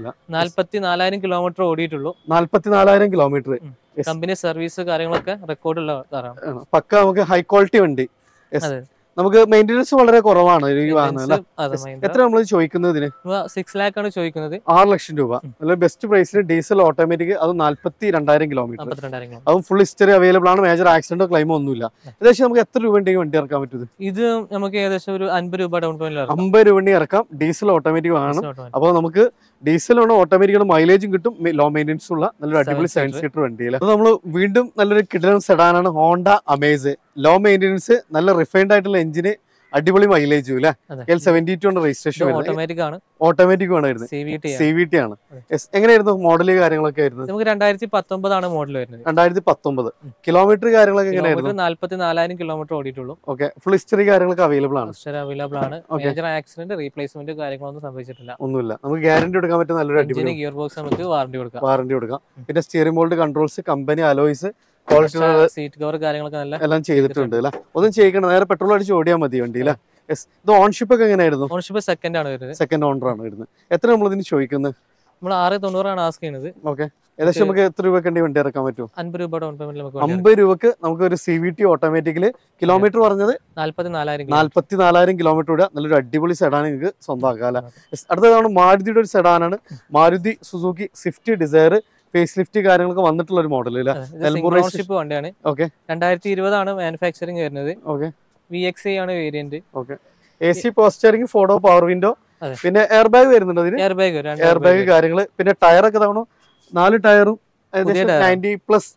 [SPEAKER 1] 44,000 കിലോമീറ്റർ ഓടിയിട്ടുള്ളൂ.
[SPEAKER 2] 44,000 കിലോമീറ്റർ.
[SPEAKER 1] കമ്പനി സർവീസ് കാര്യങ്ങളൊക്കെ റെക്കോർഡ് ഉള്ള കാറാണ്.
[SPEAKER 2] പക്ക നമുക്ക് ഹൈ ക്വാളിറ്റി വണ്ടി. നമുക്ക് മെയിൻ്റെനൻസ് വളരെ കുറവാണ് ഈ വാഹനം. എത്ര നമ്മൾ ചോദിക്കുന്നത്?
[SPEAKER 1] 6 lakh ആണ് ചോദിക്കുന്നത്.
[SPEAKER 2] 6 ലക്ഷം രൂപ. നല്ല ബെസ്റ്റ് പ്രൈസിൽ ഡീസൽ ഓട്ടോമാറ്റിക്, അത് 42,000 കിലോമീറ്റർ. അതും ഫുൾ ഹിസ്റ്ററി അവൈലബിൾ ആണ്. മേജർ ആക്സിഡന്റോ ക്ലെയിമോ ഒന്നുമില്ല. ഏകദേശം നമുക്ക് എത്ര രൂപ ഉണ്ടെങ്കിൽ വണ്ടി ഇറക്കാൻ പറ്റും?
[SPEAKER 1] ഇത് നമുക്ക് ഏകദേശം ഒരു 50 രൂപ ഡൗൺ പേയ്മെന്റ്.
[SPEAKER 2] 50 രൂപ ഇറക്കാം. ഡീസൽ ഓട്ടോമാറ്റിക് വാഹനം. അപ്പോൾ നമുക്ക് ഡീസലാണ്, ഓട്ടോമാറ്റിക്കാണ്, മൈലേജും കിട്ടും, ലോ മെയിൻ്റെനൻസ് ഉള്ള നല്ലൊരു അടിപൊളി 7 സീറ്റർ വണ്ടിയില്ല. അത് നമ്മൾ വീണ്ടും നല്ലൊരു കിടിലൻ സെഡാനാണ് ഹോണ്ട അമേസ്. ലോ മെയിൻ്റെനൻസ്, നല്ല റിഫൈൻഡ് ആയിട്ടുള്ള എഞ്ചിന്, അടിപൊളി മൈലേജും അല്ലെ. KL72 ആണ് രജിസ്ട്രേഷൻ. ഓട്ടോമാറ്റിക് ആണ് വരുന്നത്. CVT ആണ്. എങ്ങനെയായിരുന്നു മോഡല് കാര്യങ്ങളൊക്കെ ആയിരുന്നു?
[SPEAKER 1] നമുക്ക് 2019 ആണ് മോഡൽ വരുന്നത്.
[SPEAKER 2] 2019. കിലോമീറ്റർ കാര്യങ്ങളൊക്കെ എങ്ങനെയായിരുന്നു?
[SPEAKER 1] 44,000 കിലോമീറ്റർ ഓടിയിട്ടുള്ളൂ.
[SPEAKER 2] ഓക്കെ, ഫുൾ ഹിസ്റ്ററി കാര്യങ്ങളൊക്കെ അവൈലബിൾ ആണ്.
[SPEAKER 1] മേജർ ആക്സിഡന്റ് റീപ്ലേസ്മെന്റ് കാര്യങ്ങളൊന്നും സംഭവിച്ചിട്ടില്ല.
[SPEAKER 2] ഒന്നുമില്ല. നമുക്ക് ഗ്യാരണ്ടി കൊടുക്കാൻ പറ്റുന്ന നല്ലൊരു അടിപൊളി
[SPEAKER 1] ഗിയർ ബോക്സ് നമുക്ക് വാറണ്ടി കൊടുക്കാം.
[SPEAKER 2] പിന്നെ steering bolt controls, company alloys,
[SPEAKER 1] seat cover കാര്യങ്ങളൊക്കെ
[SPEAKER 2] എല്ലാം ചെയ്തിട്ടുണ്ട് അല്ലെ. ഒന്നും ചെയ്യിക്കണം, നേരെ പെട്രോൾ അടിച്ച് ഓടിയാൽ മതി വണ്ടി അല്ലെ. ഇത് ഓൺഷിപ്പ് ഒക്കെ എങ്ങനെയായിരുന്നു?
[SPEAKER 1] ഓൺഷിപ്പ് സെക്കൻഡ് ആണ് വരുന്നത്.
[SPEAKER 2] സെക്കൻഡ് ഓണർ ആണ് വരുന്നത്. എത്ര നമ്മൾ ഇതിന് ചോദിക്കുന്നത്?
[SPEAKER 1] നമ്മൾ 690 ആണ് ആസ്ക് ചെയ്യുന്നത്.
[SPEAKER 2] ഓക്കെ, ഏകദേശം നമുക്ക് എത്ര രൂപ വണ്ടി ഇറക്കാൻ പറ്റും?
[SPEAKER 1] 50 രൂപ ഡൗൺ പേയ്മെന്റ്.
[SPEAKER 2] 50 രൂപക്ക് നമുക്ക് ഒരു CVT ഓട്ടോമാറ്റിക്കല്. കിലോമീറ്റർ പറഞ്ഞത് 44,000 കിലോമീറ്റർ ഓടുക. നല്ലൊരു അടിപൊളി സെഡാൻ നിങ്ങൾക്ക് സ്വന്തമാക്കാം. അടുത്തതാണ് മാരുതിയുടെ ഒരു സെഡാനാണ്. Maruti Suzuki Swift Dzire. Facelift കാര്യങ്ങളൊക്കെ വന്നിട്ടുള്ള ഒരു മോഡൽ
[SPEAKER 1] വണ്ടിയാണ്. 2020 ആണ് മാനുഫാക്ചറിംഗ് വരുന്നത്. VXI ആണ് variant.
[SPEAKER 2] AC power steering, 4 power window, പിന്നെ എയർ ബാഗ് വരുന്നുണ്ട് അതിന്. എയർ ബാഗ് കാര്യങ്ങള്. പിന്നെ ടയറൊക്കെ തവണ 4 ടയറും 90+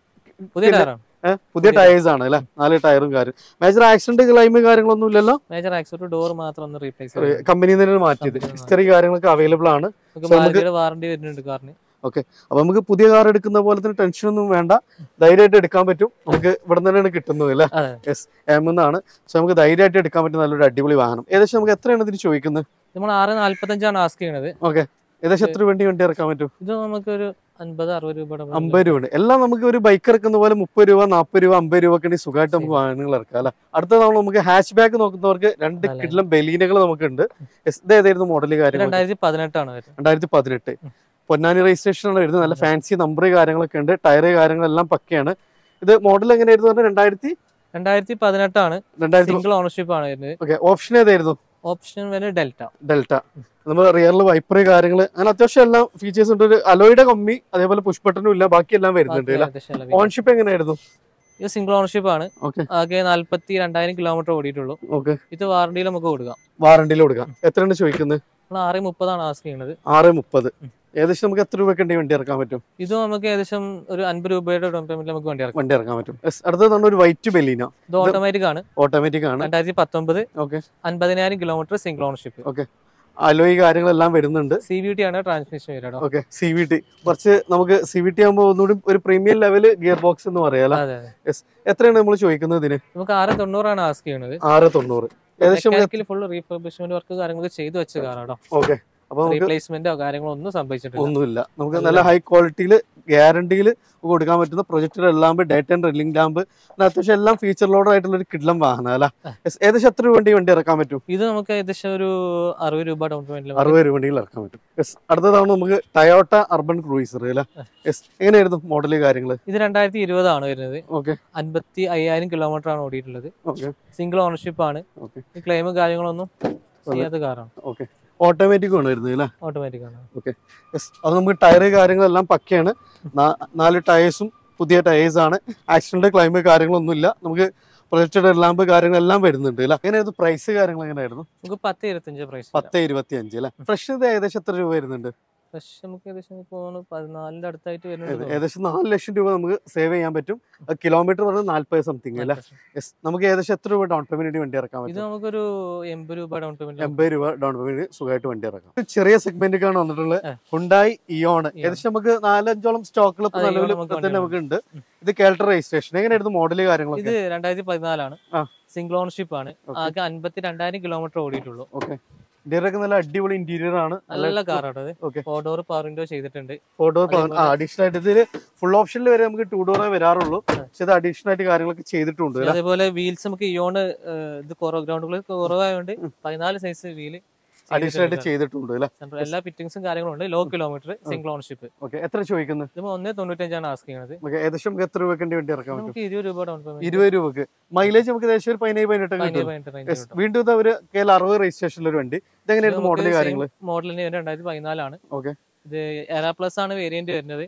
[SPEAKER 2] പുതിയ ടയേഴ്സ് ആണ് അല്ലെ. 4 ടയറും കാര്യം. മേജർ ആക്സിഡന്റ് ക്ലെയിം കാര്യങ്ങളൊന്നും ഇല്ലല്ലോ.
[SPEAKER 1] മേജർ ആക്സിഡന്റ് ഡോർ മാത്രം ഒന്ന് റീപ്ലേസ്,
[SPEAKER 2] കമ്പനിയിൽ നിന്ന് മാറ്റിയത്. ഹിസ്റ്ററി കാര്യങ്ങളൊക്കെ അവൈലബിൾ ആണ്.
[SPEAKER 1] വാറണ്ടി വരുന്നുണ്ട് കാറിന്.
[SPEAKER 2] ഓക്കെ, അപ്പൊ നമുക്ക് പുതിയ കാർ എടുക്കുന്ന പോലെ തന്നെ ടെൻഷൻ ഒന്നും വേണ്ട, ധൈര്യമായിട്ട് എടുക്കാൻ പറ്റും. നമുക്ക് ഇവിടെ തന്നെയാണ് കിട്ടുന്നത് അല്ലേ. M സോ നമുക്ക് ധൈര്യമായിട്ട് എടുക്കാൻ പറ്റുന്ന നല്ലൊരു അടിപൊളി വാഹനം. ഏകദേശം നമുക്ക് എത്രയാണ് ഇതിന് ചോദിക്കുന്നത്?
[SPEAKER 1] നമ്മൾ 645 ആണ് ആസ്ക് ചെയ്യുന്നത്.
[SPEAKER 2] ഓക്കെ, ഏകദേശം എത്ര വണ്ടി ഇറക്കാൻ പറ്റും?
[SPEAKER 1] ഇത് നമുക്ക് ഒരു 50-60 രൂപ
[SPEAKER 2] 50 രൂപ എല്ലാം നമുക്ക് ഒരു ബൈക്ക് ഇറക്കുന്ന പോലെ 30 രൂപ 40 രൂപ 50 രൂപ ഒക്കെ സുഖമായിട്ട് നമുക്ക് വാഹനങ്ങൾ ഇറക്കാം അല്ലെ. അടുത്ത നമുക്ക് ഹാച്ച് ബാക്ക് നോക്കുന്നവർക്ക് 2 കിഡിലും ബലീനകൾ നമുക്കുണ്ട്. ഇത് ഏതായിരുന്നു മോഡൽ കാര്യം? 2018 പൊന്നാനി രജിസ്ട്രേഷൻ ആണ് വരുന്നത്. നല്ല ഫാൻസി നമ്പർ കാര്യങ്ങളൊക്കെ ഉണ്ട്. ടയർ കാര്യങ്ങളെല്ലാം പക്കയാണ്. ഇത് മോഡൽ എങ്ങനെയായിരുന്നു?
[SPEAKER 1] 2018 ആണ്. സിംഗിൾ ഓണർഷിപ്പ് ആണ് വരുന്നത്.
[SPEAKER 2] ഓപ്ഷൻ ഏതായിരുന്നു?
[SPEAKER 1] Option Delta.
[SPEAKER 2] നമ്മൾ റിയറിൽ വൈപ്പർ കാര്യങ്ങൾ അങ്ങനെ അത്യാവശ്യം എല്ലാം ഫീച്ചേഴ്സ് ഉണ്ട്. ഒരു അലോയുടെ കമ്മി അതേപോലെ പുഷ് ബട്ടണും ഇല്ല, ബാക്കി എല്ലാം വരുന്നുണ്ട്. ഓൺഷിപ്പ് എങ്ങനെയായിരുന്നു?
[SPEAKER 1] ഇത് സിംഗിൾ ഓണർഷിപ്പ് ആണ്. ആകെ 42,000 കിലോമീറ്റർ ഓടിയിട്ടുള്ളൂ. ഇത് വാറണ്ടിയിൽ നമുക്ക് കൊടുക്കാം.
[SPEAKER 2] എത്രയാണ് ചോദിക്കുന്നത്?
[SPEAKER 1] 630 ആണ് ആസ്ക് ചെയ്യുന്നത്.
[SPEAKER 2] 630. ഏകദേശം നമുക്ക് എത്ര രൂപയ്ക്ക് വണ്ടി ഇറക്കാൻ പറ്റും?
[SPEAKER 1] ഇത് നമുക്ക് ഏകദേശം ഒരു 50 രൂപയുടെ ഡൗൺ പേയ്മെന്റ് നമുക്ക് വണ്ടി ഇറക്കാൻ പറ്റും.
[SPEAKER 2] അടുത്തതാണ് ഒരു വൈറ്റ് ബെലീന.
[SPEAKER 1] ഇത് ഓട്ടോമാറ്റിക് ആണ്. 2019. 50,000 കിലോമീറ്റർ സിംഗിൾ ഓണർഷിപ്പ്.
[SPEAKER 2] അലോയ് കാര്യങ്ങളെല്ലാം വരുന്നുണ്ട്.
[SPEAKER 1] CVT ആണ് ട്രാൻസ്മിഷൻ വരുന്നത്.
[SPEAKER 2] CVT കുറച്ച് നമുക്ക് CVT ആകുമ്പോൾ ഒന്നുകൂടി ഒരു പ്രീമിയം ലെവല് ഗിയർ ബോക്സ് എന്ന് പറയാം. എത്രയാണ് നമ്മൾ ചോദിക്കുന്നത് ഇതിന്?
[SPEAKER 1] നമുക്ക് 690 ആണ് ആസ്ക് ചെയ്യുന്നത്.
[SPEAKER 2] 690. ഏകദേശം
[SPEAKER 1] ഫുൾ റീഫർബിഷ്മെന്റ് വർക്ക് കാര്യങ്ങളൊക്കെ ചെയ്തു വെച്ച കാറാണോ.
[SPEAKER 2] അപ്പൊ
[SPEAKER 1] റീപ്ലേസ്മെന്റോ കാര്യങ്ങളോ ഒന്നും സംഭവിച്ചിട്ടില്ല.
[SPEAKER 2] ഒന്നുമില്ല. നമുക്ക് നല്ല ഹൈ ക്വാളിറ്റിയിൽ ഗ്യാരണ്ടിയിൽ കൊടുക്കാൻ പറ്റുന്ന projector lamp, daytime and running lamp, അത്യാവശ്യം എല്ലാം ഫീച്ചർ ലോഡ് ആയിട്ടുള്ള ഒരു കിഡ്ലം വാഹനം അല്ല. ഏകദേശം എത്ര വണ്ടി ഇറക്കാൻ പറ്റും?
[SPEAKER 1] ഇത് നമുക്ക് ഏകദേശം ഒരു 60 രൂപ ഡൗൺ പേയ്മെന്റ്
[SPEAKER 2] 60 രൂപ ഇറക്കാൻ പറ്റും. അടുത്തതാണ് നമുക്ക് ടയോട്ട അർബൻ ക്രൂയിസർ അല്ലെ. എങ്ങനെയായിരുന്നു മോഡൽ കാര്യങ്ങൾ?
[SPEAKER 1] ഇത് 2020 ആണ് വരുന്നത്. 55,000 കിലോമീറ്റർ ആണ് ഓടിയിട്ടുള്ളത്. സിംഗിൾ ഓണർഷിപ്പ് ആണ്. ക്ലെയിമും കാര്യങ്ങളൊന്നും ചെയ്യാത്ത കാറാണ്.
[SPEAKER 2] ഓട്ടോമാറ്റിക് ആണ് വരുന്നത് അല്ലേ?
[SPEAKER 1] ഓട്ടോമാറ്റിക് ആണ്.
[SPEAKER 2] അത് നമുക്ക് ടയർ കാര്യങ്ങളെല്ലാം പക്കയാണ്. 4 ടയേഴ്സും പുതിയ ടയേഴ്സ് ആണ്. ആക്സിഡന്റ് ക്ലൈം കാര്യങ്ങളൊന്നും ഇല്ല. നമുക്ക് പ്രൊജക്ടഡ് ലാമ്പ് കാര്യങ്ങളെല്ലാം വരുന്നുണ്ട് അല്ലേ. എങ്ങനെയായിരുന്നു പ്രൈസ് കാര്യങ്ങൾ? എങ്ങനെയായിരുന്നു?
[SPEAKER 1] നമുക്ക് 10-25 പ്രൈസ്.
[SPEAKER 2] 10-25 അല്ലെ. ഫ്രഷ് ഇത് ഏകദേശം എത്ര രൂപ വരുന്നുണ്ട്?
[SPEAKER 1] നമുക്ക് ഏകദേശം 14 അടുത്തായിട്ട് വരുന്നുണ്ട്.
[SPEAKER 2] ഏകദേശം 4 ലക്ഷം രൂപ നമുക്ക് സേവ് ചെയ്യാൻ പറ്റും. കിലോമീറ്റർ പറഞ്ഞാൽ 40 സംതിങ് അല്ലേ. നമുക്ക് ഏകദേശം എത്ര രൂപ ഡൗൺ പേയ്മെന്റ് വണ്ടി ഇറക്കാൻ പറ്റും?
[SPEAKER 1] ഇത് നമുക്കൊരു 80 രൂപ ഡൗൺ പേയ്മെന്റ്.
[SPEAKER 2] 80 രൂപ ഡൗൺ പേയ്മെന്റ് സുഖമായിട്ട് വണ്ടി ഇറക്കാം. ചെറിയ സെഗ്മെന്റിലാണ് വന്നിട്ടുള്ളത്. Hyundai Eon. ഏകദേശം നമുക്ക് 4-5ഓളം സ്റ്റോക്കുകൾ നിലവിൽ നമുക്ക് ഉണ്ട്. ഇത് കേൾട്ടർ രജിസ്ട്രേഷൻ. എങ്ങനെയായിരുന്നു മോഡൽ കാര്യങ്ങളൊക്കെ?
[SPEAKER 1] ഇത് 2014 ആണ്. സിംഗിൾ ഓണർഷിപ്പ് ആണ്. ആകെ 52,000 കിലോമീറ്റർ ഓടിയിട്ടുള്ളൂ.
[SPEAKER 2] ഇന്റീരിയർ നല്ല അടിപൊളി ഇന്റീരിയർ ആണ്.
[SPEAKER 1] നല്ല കാറാണ്. 4 ഡോർ പവർ വിൻഡോ ചെയ്തിട്ടുണ്ട്.
[SPEAKER 2] 4 ഡോർ പവർ അഡീഷണൽ ആയിട്ട് ഇതിൽ ഫുൾ ഓപ്ഷനിൽ വരെ നമുക്ക് 2 ഡോറേ വരാറുള്ളൂ. പക്ഷെ ഇത് അഡീഷണൽ ആയിട്ട് കാര്യങ്ങളൊക്കെ ചെയ്തിട്ടുണ്ട്.
[SPEAKER 1] അതേപോലെ വീൽസ് നമുക്ക് ഇയോണ് ഇത് ഗ്രൗണ്ടുകൾ കുറവായതുകൊണ്ട് 14 സൈസ് വീല്
[SPEAKER 2] അഡീഷണൽ ആയിട്ട് ചെയ്തിട്ടുണ്ട്.
[SPEAKER 1] എല്ലാ ഫിറ്റിംഗ്സും കാര്യങ്ങളും ഉണ്ട്. Low kilometre single ownership.
[SPEAKER 2] എത്ര ചോദിക്കുന്നത്?
[SPEAKER 1] 195 ആണ് ആസ്ക് ചെയ്യുന്നത്.
[SPEAKER 2] ഏകദേശം എത്ര രൂപ വണ്ടി ഇറക്കാൻ പറ്റും?
[SPEAKER 1] 20 രൂപ ഡൗൺ പേയ്മെന്റ്.
[SPEAKER 2] 20 രൂപക്ക് മൈലേജ് നമുക്ക് ഏകദേശം ഒരു 17-18. വീണ്ടും അവര് KL60 രജിസ്ട്രേഷനിൽ ഒരു വണ്ടി. ഇതെങ്ങനെയായിരുന്നു മോഡൽ കാര്യങ്ങൾ?
[SPEAKER 1] മോഡലിന് 2014 ആണ്. ഇത് എറാ പ്ലസ് ആണ് വേരിയന്റ് വരുന്നത്.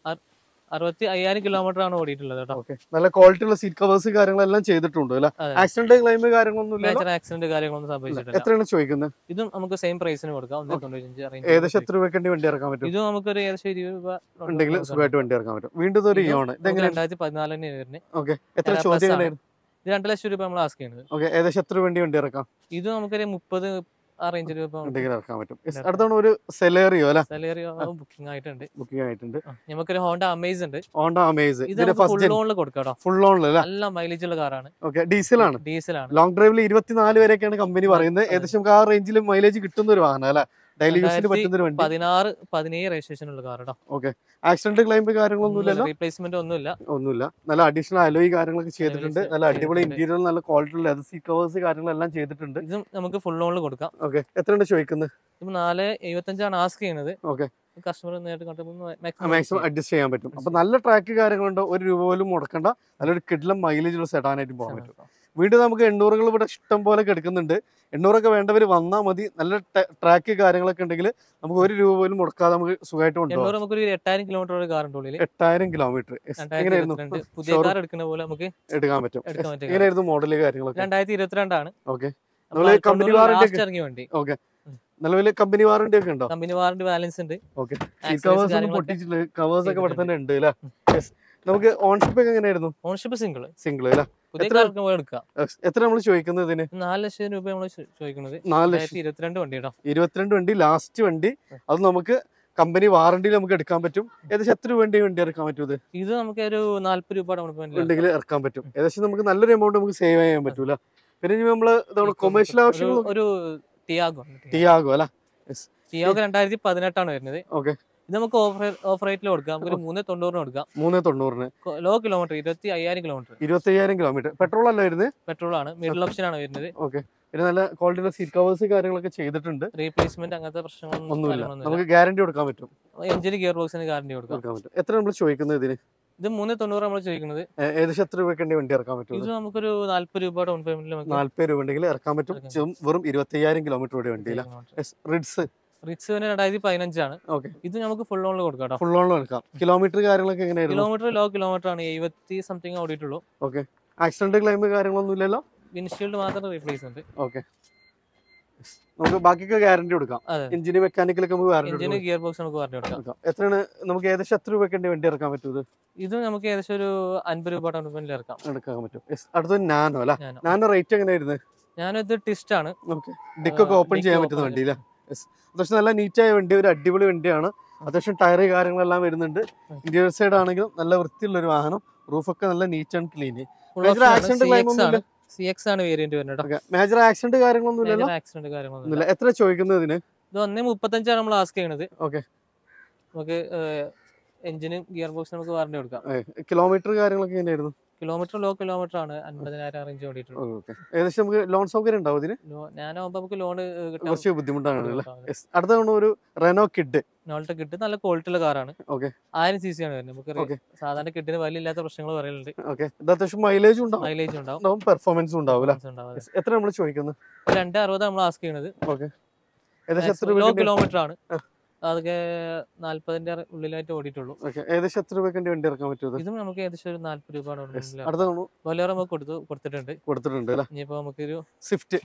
[SPEAKER 1] 65,000 കിലോമീറ്റർ ആണ് ഓടിയിട്ടുള്ളത് കേട്ടോ.
[SPEAKER 2] നല്ല ക്വാളിറ്റി ഉള്ള സീറ്റ് കവേഴ്സ് കാര്യങ്ങളെല്ലാം ചെയ്തിട്ടുണ്ട്. ആക്സിഡന്റ് ക്ലെയിം കാര്യങ്ങളൊന്നും
[SPEAKER 1] ആക്സിഡന്റ് കാര്യങ്ങളൊന്നും സംഭവിച്ചിട്ടില്ല.
[SPEAKER 2] എത്രയാണ് ചോദിക്കുന്നത്?
[SPEAKER 1] ഇതും നമുക്ക് സെയിം പ്രൈസിന് കൊടുക്കാം. 195.
[SPEAKER 2] ഏകദേശം എത്ര രൂപയ്ക്ക് വണ്ടി ഇറക്കാൻ പറ്റും?
[SPEAKER 1] ഇത് നമുക്ക് ഒരു ഏകദേശം 20 രൂപ
[SPEAKER 2] ഉണ്ടെങ്കിൽ സുഖമായിട്ട് വണ്ടി ഇറക്കാൻ പറ്റും. വീണ്ടും ഒരു ഇയോൺ.
[SPEAKER 1] 2014 വരുന്നത്.
[SPEAKER 2] എത്ര ചോദ്യം?
[SPEAKER 1] ഇത് 2 ലക്ഷം രൂപ നമ്മൾ ആസ്ക് ചെയ്യുന്നത്.
[SPEAKER 2] ഏകദേശം എത്ര വണ്ടി ഇറക്കാം?
[SPEAKER 1] ഇത് നമുക്കൊരു 30 ആ റേഞ്ച് രൂപ
[SPEAKER 2] ഇറക്കാൻ പറ്റും. അടുത്താണ് ഒരു സെലേറിയോ അല്ലെ.
[SPEAKER 1] സെലേറിയോ ബുക്കിംഗ് ആയിട്ടുണ്ട്.
[SPEAKER 2] നമുക്കൊരു
[SPEAKER 1] ഹോണ്ട അമേസ് ഉണ്ട്.
[SPEAKER 2] ഇത്
[SPEAKER 1] ഫുൾ ലോണിൽ കൊടുക്കാം.
[SPEAKER 2] ഫുൾ ലോണിൽ
[SPEAKER 1] നല്ല മൈലേജ് ഉള്ള കാറാണ്.
[SPEAKER 2] ഡീസലാണ്. ലോങ് ഡ്രൈവിൽ 24 വരെയൊക്കെയാണ് കമ്പനി പറയുന്നത്. ഏകദേശം ആ റേഞ്ചിൽ മൈലേജ് കിട്ടുന്ന ഒരു വാഹനം അല്ലെ. ഡെയിലി യൂസിന് പറ്റുന്ന ഒരു വണ്ടി.
[SPEAKER 1] 16-17 രജിസ്ട്രേഷൻ ഉള്ള കാർ.
[SPEAKER 2] ആക്സിഡന്റ് ക്ലെയിം കാര്യങ്ങളൊന്നും
[SPEAKER 1] റീപ്ലേസ്മെന്റ്
[SPEAKER 2] ഒന്നുമില്ല. നല്ല അഡീഷണൽ അലോയ് കാര്യങ്ങളൊക്കെ ചെയ്തിട്ടുണ്ട്. നല്ല അടിപൊളി ഇന്റീരിയർ, നല്ല ക്വാളിറ്റി ലെതർ സീറ്റ് കവേഴ്സ് കാര്യങ്ങളെല്ലാം ചെയ്തിട്ടുണ്ട്.
[SPEAKER 1] ഇതും നമുക്ക് ഫുൾ ലോണിൽ കൊടുക്കാം.
[SPEAKER 2] എത്രയാണ് ചോദിക്കുന്നത്?
[SPEAKER 1] 475 ആണ് ആസ്ക് ചെയ്യുന്നത്. കസ്റ്റമർ
[SPEAKER 2] മാക്സിമം അഡ്ജസ്റ്റ് ചെയ്യാൻ പറ്റും. അപ്പൊ നല്ല ട്രാക്ക് കാര്യങ്ങളുണ്ടോ? 1 രൂപ പോലും മുടക്കണ്ട. നല്ലൊരു കിഡ്ലം മൈലേജ് ഉള്ള സെഡാനായിട്ട് പോകാൻ പറ്റും. വീണ്ടും നമുക്ക് 800 ഇവിടെ ഇഷ്ടം പോലെ കിടക്കുന്നുണ്ട്. 800 വേണ്ടവർ വന്നാൽ മതി. നല്ല ട്രാക്ക് കാര്യങ്ങളൊക്കെ ഉണ്ടെങ്കിൽ നമുക്ക് 1 രൂപ പോലും മുടക്കാതെ നമുക്ക് സുഖമായിട്ട് കൊണ്ടുപോകാം.
[SPEAKER 1] 8,000 കിലോമീറ്റർ ഒരു കാറുണ്ട്.
[SPEAKER 2] 8,000 കിലോമീറ്റർ
[SPEAKER 1] പുതിയ കാർ എടുക്കുന്ന പോലെ നമുക്ക്
[SPEAKER 2] എടുക്കാൻ പറ്റും. എങ്ങനെയായിരുന്നു മോഡൽ കാര്യങ്ങളൊക്കെ?
[SPEAKER 1] 2022 ആണ്.
[SPEAKER 2] കമ്പനി വാറന്റി
[SPEAKER 1] ഇറങ്ങിയ വണ്ടി.
[SPEAKER 2] നിലവിൽ കമ്പനി വാറന്റി ഒക്കെ ഉണ്ടോ?
[SPEAKER 1] കമ്പനി വാറന്റി ബാലൻസ് ഉണ്ട്.
[SPEAKER 2] കവേഴ്സ് ഒക്കെ ഇവിടെ തന്നെ ഉണ്ട് അല്ലേ. നമുക്ക് ഓൺഷിപ്പ് ഒക്കെ എങ്ങനെയായിരുന്നു?
[SPEAKER 1] ഓൺഷിപ്പ് സിംഗിൾ
[SPEAKER 2] അല്ലേ. എത്ര നമ്മൾ ചോദിക്കുന്നത് ഇതിന്?
[SPEAKER 1] 4 ലക്ഷം രൂപ നമ്മൾ ചോദിക്കുന്നത്.
[SPEAKER 2] 22 വണ്ടി ലാസ്റ്റ് വണ്ടി. അത് നമുക്ക് കമ്പനി വാറന്റിയിൽ നമുക്ക് എടുക്കാൻ പറ്റും. ഏകദേശം എത്ര വണ്ടി ഇറക്കാൻ പറ്റും?
[SPEAKER 1] ഇത് നമുക്ക് ഒരു 40 രൂപ
[SPEAKER 2] ഉണ്ടെങ്കിൽ ഇറക്കാൻ പറ്റും. ഏകദേശം നമുക്ക് നല്ലൊരു എമൗണ്ട് നമുക്ക് സേവ് ചെയ്യാൻ പറ്റൂല. പിന്നെ നമ്മള് കൊമേഴ്ഷ്യൽ ആവശ്യങ്ങൾ
[SPEAKER 1] ഒരു ടിയാഗോ
[SPEAKER 2] അല്ല.
[SPEAKER 1] ടിയാഗോ 2018 ആണ് വരുന്നത്. ഇത് നമുക്ക് ഓഫ് റേറ്റിൽ കൊടുക്കാം. നമുക്ക് 390 കൊടുക്കാം.
[SPEAKER 2] 390.
[SPEAKER 1] Low kilometre 25,000 kilometre.
[SPEAKER 2] 25,000 kilometre. Petrol അല്ല വരുന്നത്?
[SPEAKER 1] പെട്രോൾ ആണ്. മിഡിൽ ഓപ്ഷൻ ആണ് വരുന്നത്.
[SPEAKER 2] ഓക്കെ. പിന്നെ നല്ല ക്വാളിറ്റിയുടെ സീറ്റ് കവേഴ്സ് കാര്യങ്ങളൊക്കെ ചെയ്തിട്ടുണ്ട്.
[SPEAKER 1] റീപ്ലേസ്മെന്റ് അങ്ങനത്തെ പ്രശ്നങ്ങളൊന്നുമില്ല.
[SPEAKER 2] നമുക്ക് ഗ്യാരണ്ടി കൊടുക്കാൻ പറ്റും.
[SPEAKER 1] എഞ്ചിന് ഗിയർ ബോക്സിന് ഗ്യാരണ്ടി കൊടുക്കാൻ
[SPEAKER 2] പറ്റും. എത്ര നമ്മൾ ചോദിക്കുന്നത് ഇതിന്?
[SPEAKER 1] ഇത് 390 നമ്മൾ ചോദിക്കുന്നത്.
[SPEAKER 2] ഏകദേശം എത്ര രൂപയ്ക്ക് വണ്ടി ഇറക്കാൻ പറ്റും?
[SPEAKER 1] ഇത് നമുക്കൊരു 40 രൂപ ഡൗൺ പേയ്മെന്റിൽ
[SPEAKER 2] 40 രൂപ ഉണ്ടെങ്കിൽ ഇറക്കാൻ പറ്റും. വെറും 25,000 കിലോമീറ്റർ ഓടിയ വണ്ടിയില്ല. റിഡ്സ്
[SPEAKER 1] 2015 ആണ്. ഇത് നമുക്ക് ഫുൾ ഓണിൽ കൊടുക്കാം.
[SPEAKER 2] ഫുൾ ഓണിൽ എടുക്കാം. കിലോമീറ്റർ കാര്യങ്ങളൊക്കെ എങ്ങനെയായിരുന്നു?
[SPEAKER 1] കിലോമീറ്റർ ലോ കിലോമീറ്റർ ആണ്. 70 സംതിങ് ഓടിയിട്ടുള്ളൂ.
[SPEAKER 2] ഓക്കെ. ആക്സിഡന്റ് ക്ലെയിം കാര്യങ്ങളൊന്നും ഇല്ലല്ലോ?
[SPEAKER 1] വിൻഷീൽഡ് മാത്രം റീപ്ലേസ് ഉണ്ട്.
[SPEAKER 2] ഓക്കെ. നമുക്ക് ബാക്കിയൊക്കെ ഗ്യാരണ്ടി കൊടുക്കാം. എഞ്ചിന് മെക്കാനിക്കലൊക്കെ
[SPEAKER 1] എഞ്ചിന് ഗിയർ ബോക്സ് നമുക്ക് വാറണ്ടി കൊടുക്കാം.
[SPEAKER 2] എത്രയാണ് നമുക്ക് ഏകദേശം എത്ര രൂപയ്ക്ക് വണ്ടി ഇറക്കാൻ പറ്റും?
[SPEAKER 1] ഇത് നമുക്ക് ഏകദേശം ഒരു 50 രൂപ ഡൗൺ പേയ്മെന്റിൽ എടുക്കാൻ
[SPEAKER 2] പറ്റും. അടുത്ത നാനോ അല്ല? നാനോ റേറ്റ് എങ്ങനെയായിരുന്നു?
[SPEAKER 1] ഞാനിത് ടിസ്റ്റ് ആണ്.
[SPEAKER 2] ഡിക്കൊക്കെ ഓപ്പൺ ചെയ്യാൻ പറ്റുന്ന വണ്ടിയില്ല. അത്യാവശ്യം നല്ല നീറ്റായ വണ്ടി, ഒരു അടിപൊളി വണ്ടിയാണ്. അത്യാവശ്യം ടയർ കാര്യങ്ങളെല്ലാം വരുന്നുണ്ട്. ഇന്റീരിയർ സൈഡ് ആണെങ്കിലും നല്ല വൃത്തിയുള്ള ഒരു വാഹനം. റൂഫൊക്കെ നല്ല നീറ്റ് ആൻഡ് ക്ലീൻ.
[SPEAKER 1] CX ആണ് വേരിയന്റ് വരുന്നത്.
[SPEAKER 2] മേജർ ആക്സിഡന്റ് കാര്യങ്ങളൊന്നും. എത്ര ചോദിക്കുന്നത് ഇതിന്?
[SPEAKER 1] ഇത് 1.35 ആണ് നമ്മൾ ആസ്ക് ചെയ്യുന്നത്.
[SPEAKER 2] ഓക്കെ.
[SPEAKER 1] നമുക്ക് എഞ്ചിനും ഗിയർ ബോക്സ് നമുക്ക് വാറണ്ടി കൊടുക്കാം.
[SPEAKER 2] കിലോമീറ്റർ കാര്യങ്ങളൊക്കെ എങ്ങനെയായിരുന്നു?
[SPEAKER 1] കിലോമീറ്റർ ലോ കിലോമീറ്റർ ആണ്. 50,000 റേഞ്ച് ഓടിയിട്ടുള്ളൂ.
[SPEAKER 2] ഏകദേശം നമുക്ക് ലോൺ സൗകര്യം ഉണ്ടാവും ഇതിന്?
[SPEAKER 1] ഞാനാവുമ്പോ നമുക്ക് ലോൺ
[SPEAKER 2] കുറച്ച് ബുദ്ധിമുട്ടാണ്. അടുത്ത ഒരു റെനോ കിഡ്.
[SPEAKER 1] കിഡ് നല്ല ക്വാളിറ്റി ഉള്ള കാറാണ്. 1000 cc ആണ് വരുന്നത്. നമുക്ക് സാധാരണ കിഡിന് വലിയ ഇല്ലാത്ത പ്രശ്നങ്ങൾ പറയുന്നുണ്ട്.
[SPEAKER 2] അത്യാവശ്യം മൈലേജ് ഉണ്ടാവും, പെർഫോമൻസ് ഉണ്ടാവും. എത്ര നമ്മൾ ചോദിക്കുന്നത്?
[SPEAKER 1] 260 നമ്മൾ ആസ്ക് ചെയ്യുന്നത്.
[SPEAKER 2] ലോ
[SPEAKER 1] കിലോമീറ്റർ ആണ്. അതൊക്കെ 40ന്റെ ഉള്ളിലായിട്ട് ഓടിയിട്ടുള്ളൂ.
[SPEAKER 2] ഏകദേശം എത്ര രൂപയ്ക്ക് വണ്ടി ഇറക്കാൻ പറ്റും?
[SPEAKER 1] ഇത് നമുക്ക് ഏകദേശം ഒരു 40 രൂപ ബൊലേറോ നമുക്ക് കൊടുത്തിട്ടുണ്ട്. ഇനിയിപ്പോ നമുക്കൊരു സ്വിഫ്റ്റ്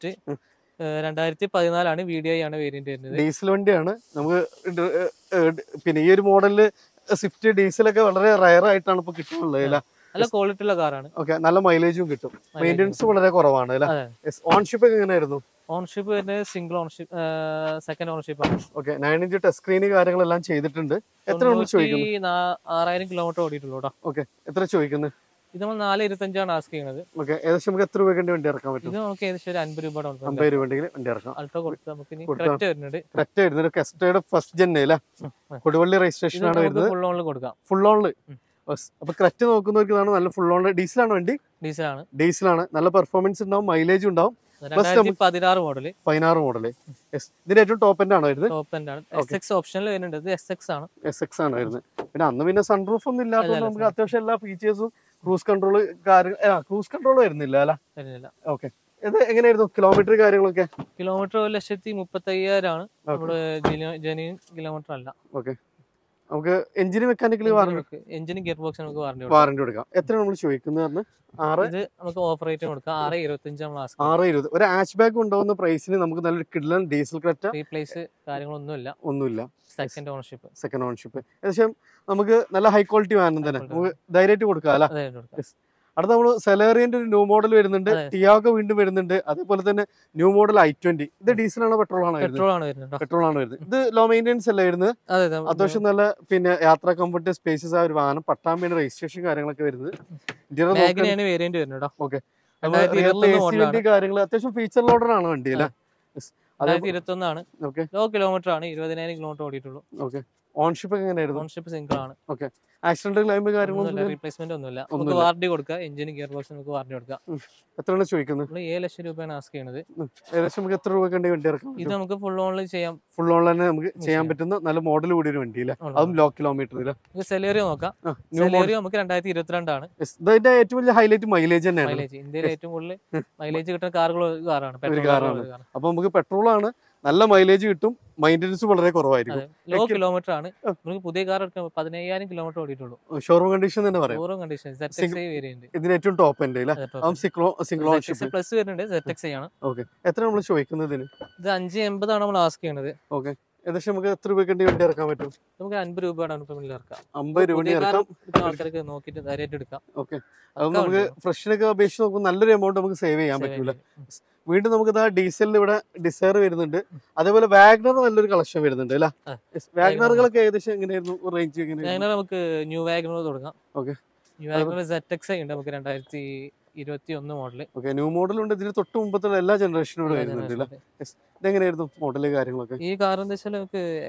[SPEAKER 1] 2014 ആണ്. VDI ആണ് വേരിയന്റ് വരുന്നത്.
[SPEAKER 2] ഡീസൽ വണ്ടിയാണ്. നമുക്ക് പിന്നെ ഈ ഒരു മോഡലില് സ്വിഫ്റ്റ് ഡീസലൊക്കെ വളരെ റയർ ആയിട്ടാണ് ഇപ്പൊ കിട്ടുന്നത്.
[SPEAKER 1] നല്ല ക്വാളിറ്റി ഉള്ള കാറാണ്.
[SPEAKER 2] നല്ല മൈലേജും കിട്ടും. മെയിൻ്റെനൻസ് വളരെ കുറവാണ്. ഓൺഷിപ്പ് ഒക്കെ എങ്ങനെയായിരുന്നു?
[SPEAKER 1] ഓൺഷിപ്പ് വരുന്നത് സിംഗിൾ ഓൺഷിപ്പ്, സെക്കൻഡ് ഓൺഷിപ്പ് ആണ്.
[SPEAKER 2] 9 ഇഞ്ച് ടച്ച് സ്ക്രീൻ കാര്യങ്ങളെല്ലാം ചെയ്തിട്ടുണ്ട്. എത്ര
[SPEAKER 1] 6000 കിലോമീറ്റർ ഓടിയിട്ടുള്ളൂ.
[SPEAKER 2] എത്ര ചോദിക്കുന്നത്?
[SPEAKER 1] ഇത് നമ്മൾ 425 ആണ് ആസ്ക് ചെയ്യുന്നത്.
[SPEAKER 2] ഏകദേശം നമുക്ക് എത്ര രൂപയ്ക്ക് വണ്ടി ഇറക്കാൻ പറ്റും?
[SPEAKER 1] ഇത് നമുക്ക് ഏകദേശം ഒരു 50 രൂപ
[SPEAKER 2] 50 രൂപ വണ്ടി ഇറക്കാം.
[SPEAKER 1] അൾട്ടോ കൊടുത്ത് നമുക്ക്
[SPEAKER 2] വരുന്നുണ്ട്. കസ്റ്റയുടെ ഫസ്റ്റ് ജെൻ അല്ലേ? കൊടുവള്ളി രജിസ്ട്രേഷൻ ആണ് വരുന്നത്.
[SPEAKER 1] ഫുൾ ഓണിൽ കൊടുക്കാം.
[SPEAKER 2] ഫുൾ ഓണിൽ. അപ്പൊ ക്രെറ്റ നോക്കുന്നവർക്ക് ഇതാണ് നല്ല ഫുൾ ഓൺ. ഡീസലാണ് വണ്ടി? ഡീസലാണ്. നല്ല പെർഫോമൻസ് ഉണ്ടാവും, മൈലേജ് ഉണ്ടാവും.
[SPEAKER 1] 16 മോഡല്.
[SPEAKER 2] ഇതിന്റെ ഏറ്റവും ടോപ്പ് എൻഡ് ആണോ വരുന്നത്?
[SPEAKER 1] ടോപ്പ് എൻഡ് ആണ്. SX ഓപ്ഷനിൽ വരുന്നുണ്ട്. ഇത് SX ആണ്
[SPEAKER 2] വരുന്നത്. പിന്നെ അന്ന് പിന്നെ സൺറൂഫ് ഒന്നും ഇല്ലാത്തതുകൊണ്ട് നമുക്ക് അത്യാവശ്യം എല്ലാ ഫീച്ചേഴ്സും ക്രൂസ് കൺട്രോൾ വരുന്നില്ല അല്ല? ഓക്കെ. ഇത് എങ്ങനെയായിരുന്നു കിലോമീറ്റർ കാര്യങ്ങളൊക്കെ?
[SPEAKER 1] കിലോമീറ്റർ 1,35,000 ആണ്. നമ്മുടെ ജെന്യൂൻ കിലോമീറ്റർ അല്ല.
[SPEAKER 2] ഓക്കെ. നമുക്ക് engine mechanically
[SPEAKER 1] engine gear box നമുക്ക്
[SPEAKER 2] വാറണ്ടി കൊടുക്കാം. എത്ര നമ്മൾ ചോദിക്കുന്നത്?
[SPEAKER 1] ഇത് നമുക്ക് ഓഫർ റേറ്റ് കൊടുക്കാം. 625 നമ്മൾ
[SPEAKER 2] 620. ഒരു ഹാച്ച് ബാക്ക് ഉണ്ടാവുന്ന പ്രൈസിന് നമുക്ക് നല്ലൊരു കിഡ്ലൻ ഡീസൽ ക്രെറ്റ.
[SPEAKER 1] റീപ്ലേസ് കാര്യങ്ങളൊന്നുമില്ല. Second ownership. ഏകദേശം നമുക്ക് നല്ല ഹൈ ക്വാളിറ്റി വാഹനം തന്നെ നമുക്ക് ധൈര്യമായിട്ട് കൊടുക്കാം അല്ല? അടുത്ത നമ്മള് സെലേറിയന്റെ ഒരു ന്യൂ മോഡൽ വരുന്നുണ്ട്. ടിയാഗോ വീണ്ടും വരുന്നുണ്ട്. അതേപോലെ തന്നെ ന്യൂ മോഡൽ i20. ഇത് ഡീസൽ ആണോ പെട്രോൾ ആണോ? പെട്രോൾ ആണ് വരുന്നത്. ഇത് ലോ മെയിൻ്റെനൻസ് അല്ലേ വരുന്നത്? അത്യാവശ്യം നല്ല പിന്നെ യാത്രാ കംഫർട്ട് സ്പേഷ്യസ് ആ ഒരു വാഹനം. പട്ടാമ്പിയുടെ രജിസ്ട്രേഷൻ കാര്യങ്ങളൊക്കെ വരുന്നത്. കാര്യങ്ങൾ അത്യാവശ്യം ഫീച്ചർ ലോഡർ ആണ് വണ്ടി അല്ലേ? 2021 ആണ്. ലോ കിലോമീറ്റർ ആണ്. 20,000 കിലോമീറ്റർ ഓടിയിട്ടുള്ളൂ.
[SPEAKER 2] ഓൺഷിപ്പ് എങ്ങനെയായിരുന്നു?
[SPEAKER 1] ഓൺഷിപ്പ് സിംഗിൾ ആണ്.
[SPEAKER 2] ആക്സിഡന്റ് ക്ലെയിം കാര്യങ്ങളൊന്നും
[SPEAKER 1] റീപ്ലേസ്മെന്റ് ഒന്നുമില്ല. നമുക്ക് വാറണ്ടി കൊടുക്കാം. എഞ്ചിന് ഗിയർ ബോക്സ് നമുക്ക് വാറണ്ടി കൊടുക്കാം.
[SPEAKER 2] എത്രയാണ് ചോദിക്കുന്നത്?
[SPEAKER 1] 7 ലക്ഷം രൂപയാണ് ആസ്ക് ചെയ്യുന്നത്.
[SPEAKER 2] ഏകദേശം നമുക്ക് എത്ര രൂപ വണ്ടി ഇറക്കാം?
[SPEAKER 1] ഇത് നമുക്ക് ഫുൾ ഓണിൽ ചെയ്യാം.
[SPEAKER 2] ഫുൾ ഓണിൽ തന്നെ നമുക്ക് ചെയ്യാൻ പറ്റുന്ന നല്ല മോഡൽ കൂടി ഒരു വണ്ടിയില്ല, അതും ലോ കിലോമീറ്റർ.
[SPEAKER 1] സെലേറിയോ നോക്കാം. സെലേറിയോ നമുക്ക് 2022 ആണ്.
[SPEAKER 2] ഇതിന്റെ ഏറ്റവും വലിയ ഹൈലൈറ്റ് മൈലേജ് തന്നെയാണ്.
[SPEAKER 1] ഇന്ത്യയിലെ ഏറ്റവും കൂടുതൽ മൈലേജ് കിട്ടുന്ന കാറാണ്.
[SPEAKER 2] അപ്പൊ നമുക്ക് പെട്രോൾ ആണ്, നല്ല മൈലേജ് കിട്ടും, മെയിൻ്റെനൻസ് വളരെ കുറവായിരിക്കും.
[SPEAKER 1] ലോ കിലോമീറ്റർ ആണ്. നമുക്ക് പുതിയ കാർ എടുക്കുമ്പോൾ 15,000 കിലോമീറ്റർ ഓടിയിട്ടുള്ളൂ.
[SPEAKER 2] ഷോറൂം കണ്ടീഷൻ തന്നെ പറയാം.
[SPEAKER 1] Showroom condition. ZXi വേരിയന്റ്
[SPEAKER 2] ഇതിന് ഏറ്റവും top end single ownership
[SPEAKER 1] plus വരുന്നുണ്ട്. ZXi ആണ്.
[SPEAKER 2] ഓക്കെ. എത്ര നമ്മൾ ചോദിക്കുന്നത്?
[SPEAKER 1] ഇത് 580 ആണ് നമ്മൾ ആസ്ക് ചെയ്യുന്നത്.
[SPEAKER 2] ഓക്കെ. ഏകദേശം നമുക്ക് എത്ര രൂപയ്ക്ക് വണ്ടി ഇറക്കാൻ പറ്റും?
[SPEAKER 1] നമുക്ക് 50 രൂപയാണ് ഇറക്കാം.
[SPEAKER 2] 50 രൂപ
[SPEAKER 1] ആൾക്കാർക്ക് നോക്കിയിട്ട് ധൈര്യമായിട്ട് എടുക്കാം.
[SPEAKER 2] ഓക്കെ. അത് നമുക്ക് ഫ്രഷിനൊക്കെ അപേക്ഷിച്ച് നോക്കുമ്പോൾ നല്ലൊരു എമൗണ്ട് നമുക്ക് സേവ് ചെയ്യാൻ പറ്റൂല. വീണ്ടും നമുക്ക് ഡീസലിൽ ഇവിടെ ഡിസയർ വരുന്നുണ്ട്. അതേപോലെ വാഗ്നർ നല്ലൊരു കളക്ഷൻ വരുന്നുണ്ട് അല്ലേ? വാഗ്നറുകളൊക്കെ ഏകദേശം എങ്ങനെയായിരുന്നു റേഞ്ച്?
[SPEAKER 1] വാഗ്നർ നമുക്ക് ന്യൂ വാഗ്നർ തുടങ്ങാം.
[SPEAKER 2] ഓക്കെ.
[SPEAKER 1] ന്യൂ വാഗ്നർ ZXi ഉണ്ട് നമുക്ക് 2021 മോഡൽ.
[SPEAKER 2] ഓക്കെ. ന്യൂ മോഡലുണ്ട്. ഇതിന് തൊട്ട് മുമ്പത്തുള്ള എല്ലാ ജനറേഷനും വരുന്നുണ്ട്. ഇതെങ്ങനെയായിരുന്നു മോഡല് കാര്യങ്ങളൊക്കെ?
[SPEAKER 1] ഈ കാർ എന്താ വെച്ചാൽ നമുക്ക്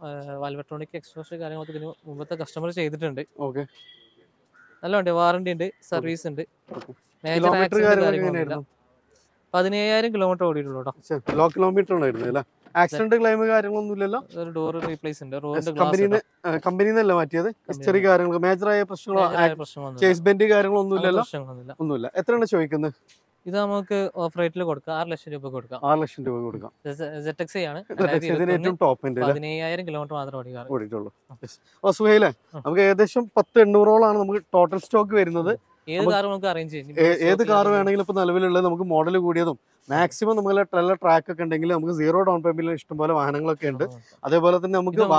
[SPEAKER 1] വാൽവട്രോണിക് എക്സ്പോഷർ കാര്യങ്ങളൊക്കെ ഇതിന് മുമ്പത്തെ കസ്റ്റമർ ചെയ്തിട്ടുണ്ട്.
[SPEAKER 2] ഓക്കെ,
[SPEAKER 1] നല്ല വണ്ടി, വാറണ്ടി ഉണ്ട്, സർവീസ് ഉണ്ട്.
[SPEAKER 2] കിലോമീറ്റർ കാര്യങ്ങളൊക്കെ എങ്ങനെയായിരുന്നു?
[SPEAKER 1] 17,000 കിലോമീറ്റർ ഓടിയിട്ടുള്ളൂ കേട്ടോ.
[SPEAKER 2] ലോ കിലോമീറ്റർ ഉണ്ടായിരുന്നു അല്ലേ? ആക്സിഡന്റ് ക്ലെയിം കാര്യങ്ങളൊന്നും ഇല്ലല്ലോ?
[SPEAKER 1] ഒരു ഡോർ റീപ്ലേസ് ഉണ്ട്,
[SPEAKER 2] കമ്പനിന്നല്ല മാറ്റിയത്? ഹിസ്റ്ററി കാര്യങ്ങൾ മേജറായ പ്രശ്നങ്ങളോ ചേസ് ബെൻഡ് കാര്യങ്ങളൊന്നും ഇല്ലല്ലോ? ഒന്നുമില്ല. എത്രയാണ് ചോദിക്കുന്നത്?
[SPEAKER 1] ഇത് നമുക്ക് ഓഫ് റേറ്റിൽ കൊടുക്കാം, 6 ലക്ഷം രൂപ കൊടുക്കാം.
[SPEAKER 2] 6 ലക്ഷം രൂപ കൊടുക്കാം.
[SPEAKER 1] ZXi ആണ്,
[SPEAKER 2] ഏറ്റവും ടോപ്പ്
[SPEAKER 1] 17,000 കിലോമീറ്റർ മാത്രം
[SPEAKER 2] ഓടിയിട്ടുള്ളൂ. സുഹൈലേ, നമുക്ക് ഏകദേശം 10-800ഓളാണ് നമുക്ക് ടോട്ടൽ സ്റ്റോക്ക് വരുന്നത്.
[SPEAKER 1] ഏത് കാർ നമുക്ക് അറേഞ്ച് ചെയ്യും,
[SPEAKER 2] ഏത് കാർ വേണമെങ്കിലും ഇപ്പൊ നിലവിലുള്ളത് നമുക്ക് മോഡൽ കൂടിയതും മാക്സിമം നമ്മളെ നല്ല ട്രാക്ക് ഒക്കെ ഉണ്ടെങ്കിൽ നമുക്ക് 0 ഡൗൺ പേയ്മെന്റിൽ ഇഷ്ടംപോലെ വാഹനങ്ങളൊക്കെ ഉണ്ട്. അതേപോലെ തന്നെ നമുക്ക് ഇത്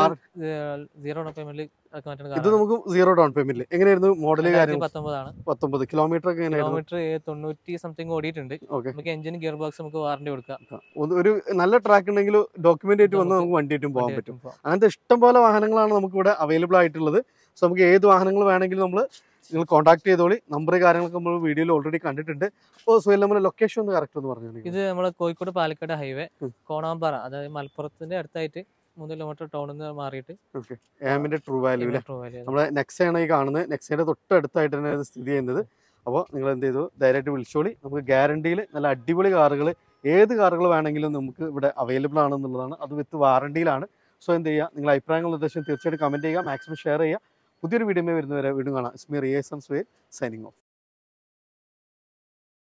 [SPEAKER 2] നമുക്ക് 0 ഡൗൺ പേയ്മെന്റിൽ എങ്ങനെയായിരുന്നു മോഡൽ കാര്യം? 19 കിലോമീറ്റർ ഒക്കെ
[SPEAKER 1] കിലോമീറ്റർ 90 സംതിങ് ഓടിയിട്ടുണ്ട്. നമുക്ക് എഞ്ചിൻ ഗിയർ ബോക്സ് നമുക്ക് വാറണ്ടി കൊടുക്കാം.
[SPEAKER 2] ഒരു നല്ല ട്രാക്ക് ഉണ്ടെങ്കിൽ ഡോക്യുമെന്റ് ആയിട്ട് വന്ന് നമുക്ക് വണ്ടിയായിട്ടും പോകാൻ പറ്റും. അങ്ങനത്തെ ഇഷ്ടംപോലെ വാഹനങ്ങളാണ് നമുക്ക് ഇവിടെ അവൈലബിൾ ആയിട്ടുള്ളത്. സോ നമുക്ക് ഏത് വാഹനങ്ങൾ വേണമെങ്കിലും നമ്മൾ നിങ്ങൾ കോൺടാക്ട് ചെയ്തോളി. നമ്പർ കാര്യങ്ങളൊക്കെ നമ്മൾ വീഡിയോയിൽ ഓൾറെഡി കണ്ടിട്ടുണ്ട്. അപ്പോൾ സുഹൈൽ, നമ്മുടെ ലൊക്കേഷൻ ഒന്ന് കറക്റ്റ് ഒന്ന് പറഞ്ഞു.
[SPEAKER 1] ഇത് നമ്മളെ കോഴിക്കോട് പാലക്കാട് ഹൈവേ കോണാമ്പാറ, അതായത് മലപ്പുറത്തിന്റെ അടുത്തായിട്ട് 3 കിലോമീറ്റർ ടൗണിൽ നിന്ന് മാറിയിട്ട്
[SPEAKER 2] ഏമിന്റെ ട്രൂ വാല്യൂ നമ്മുടെ നെക്സയാണ് ഈ കാണുന്നത്. നെക്സയുടെ തൊട്ടടുത്തായിട്ട് തന്നെ സ്ഥിതി ചെയ്യുന്നത്. അപ്പോൾ നിങ്ങൾ എന്ത് ചെയ്തു, ധൈര്യമായിട്ട് വിളിച്ചോളി. നമുക്ക് ഗ്യാരണ്ടിയിൽ നല്ല അടിപൊളി കാറുകൾ, ഏത് കാറുകൾ വേണമെങ്കിലും നമുക്ക് ഇവിടെ അവൈലബിൾ ആണെന്നുള്ളതാണ്. അത് വിത്ത് വാറണ്ടിയിലാണ്. സോ എന്ത് ചെയ്യുക, നിങ്ങൾ അഭിപ്രായങ്ങൾ നിർദ്ദേശം തീർച്ചയായിട്ടും കമന്റ് ചെയ്യുക, മാക്സിമം ഷെയർ ചെയ്യുക. പുതിയൊരു വീഡിയോ വരുന്നവരെ വീണ്ടും കാണാം. ഇസ്മി റിയേസം സുഹൈൽ സൈനിങ് ഓഫ്.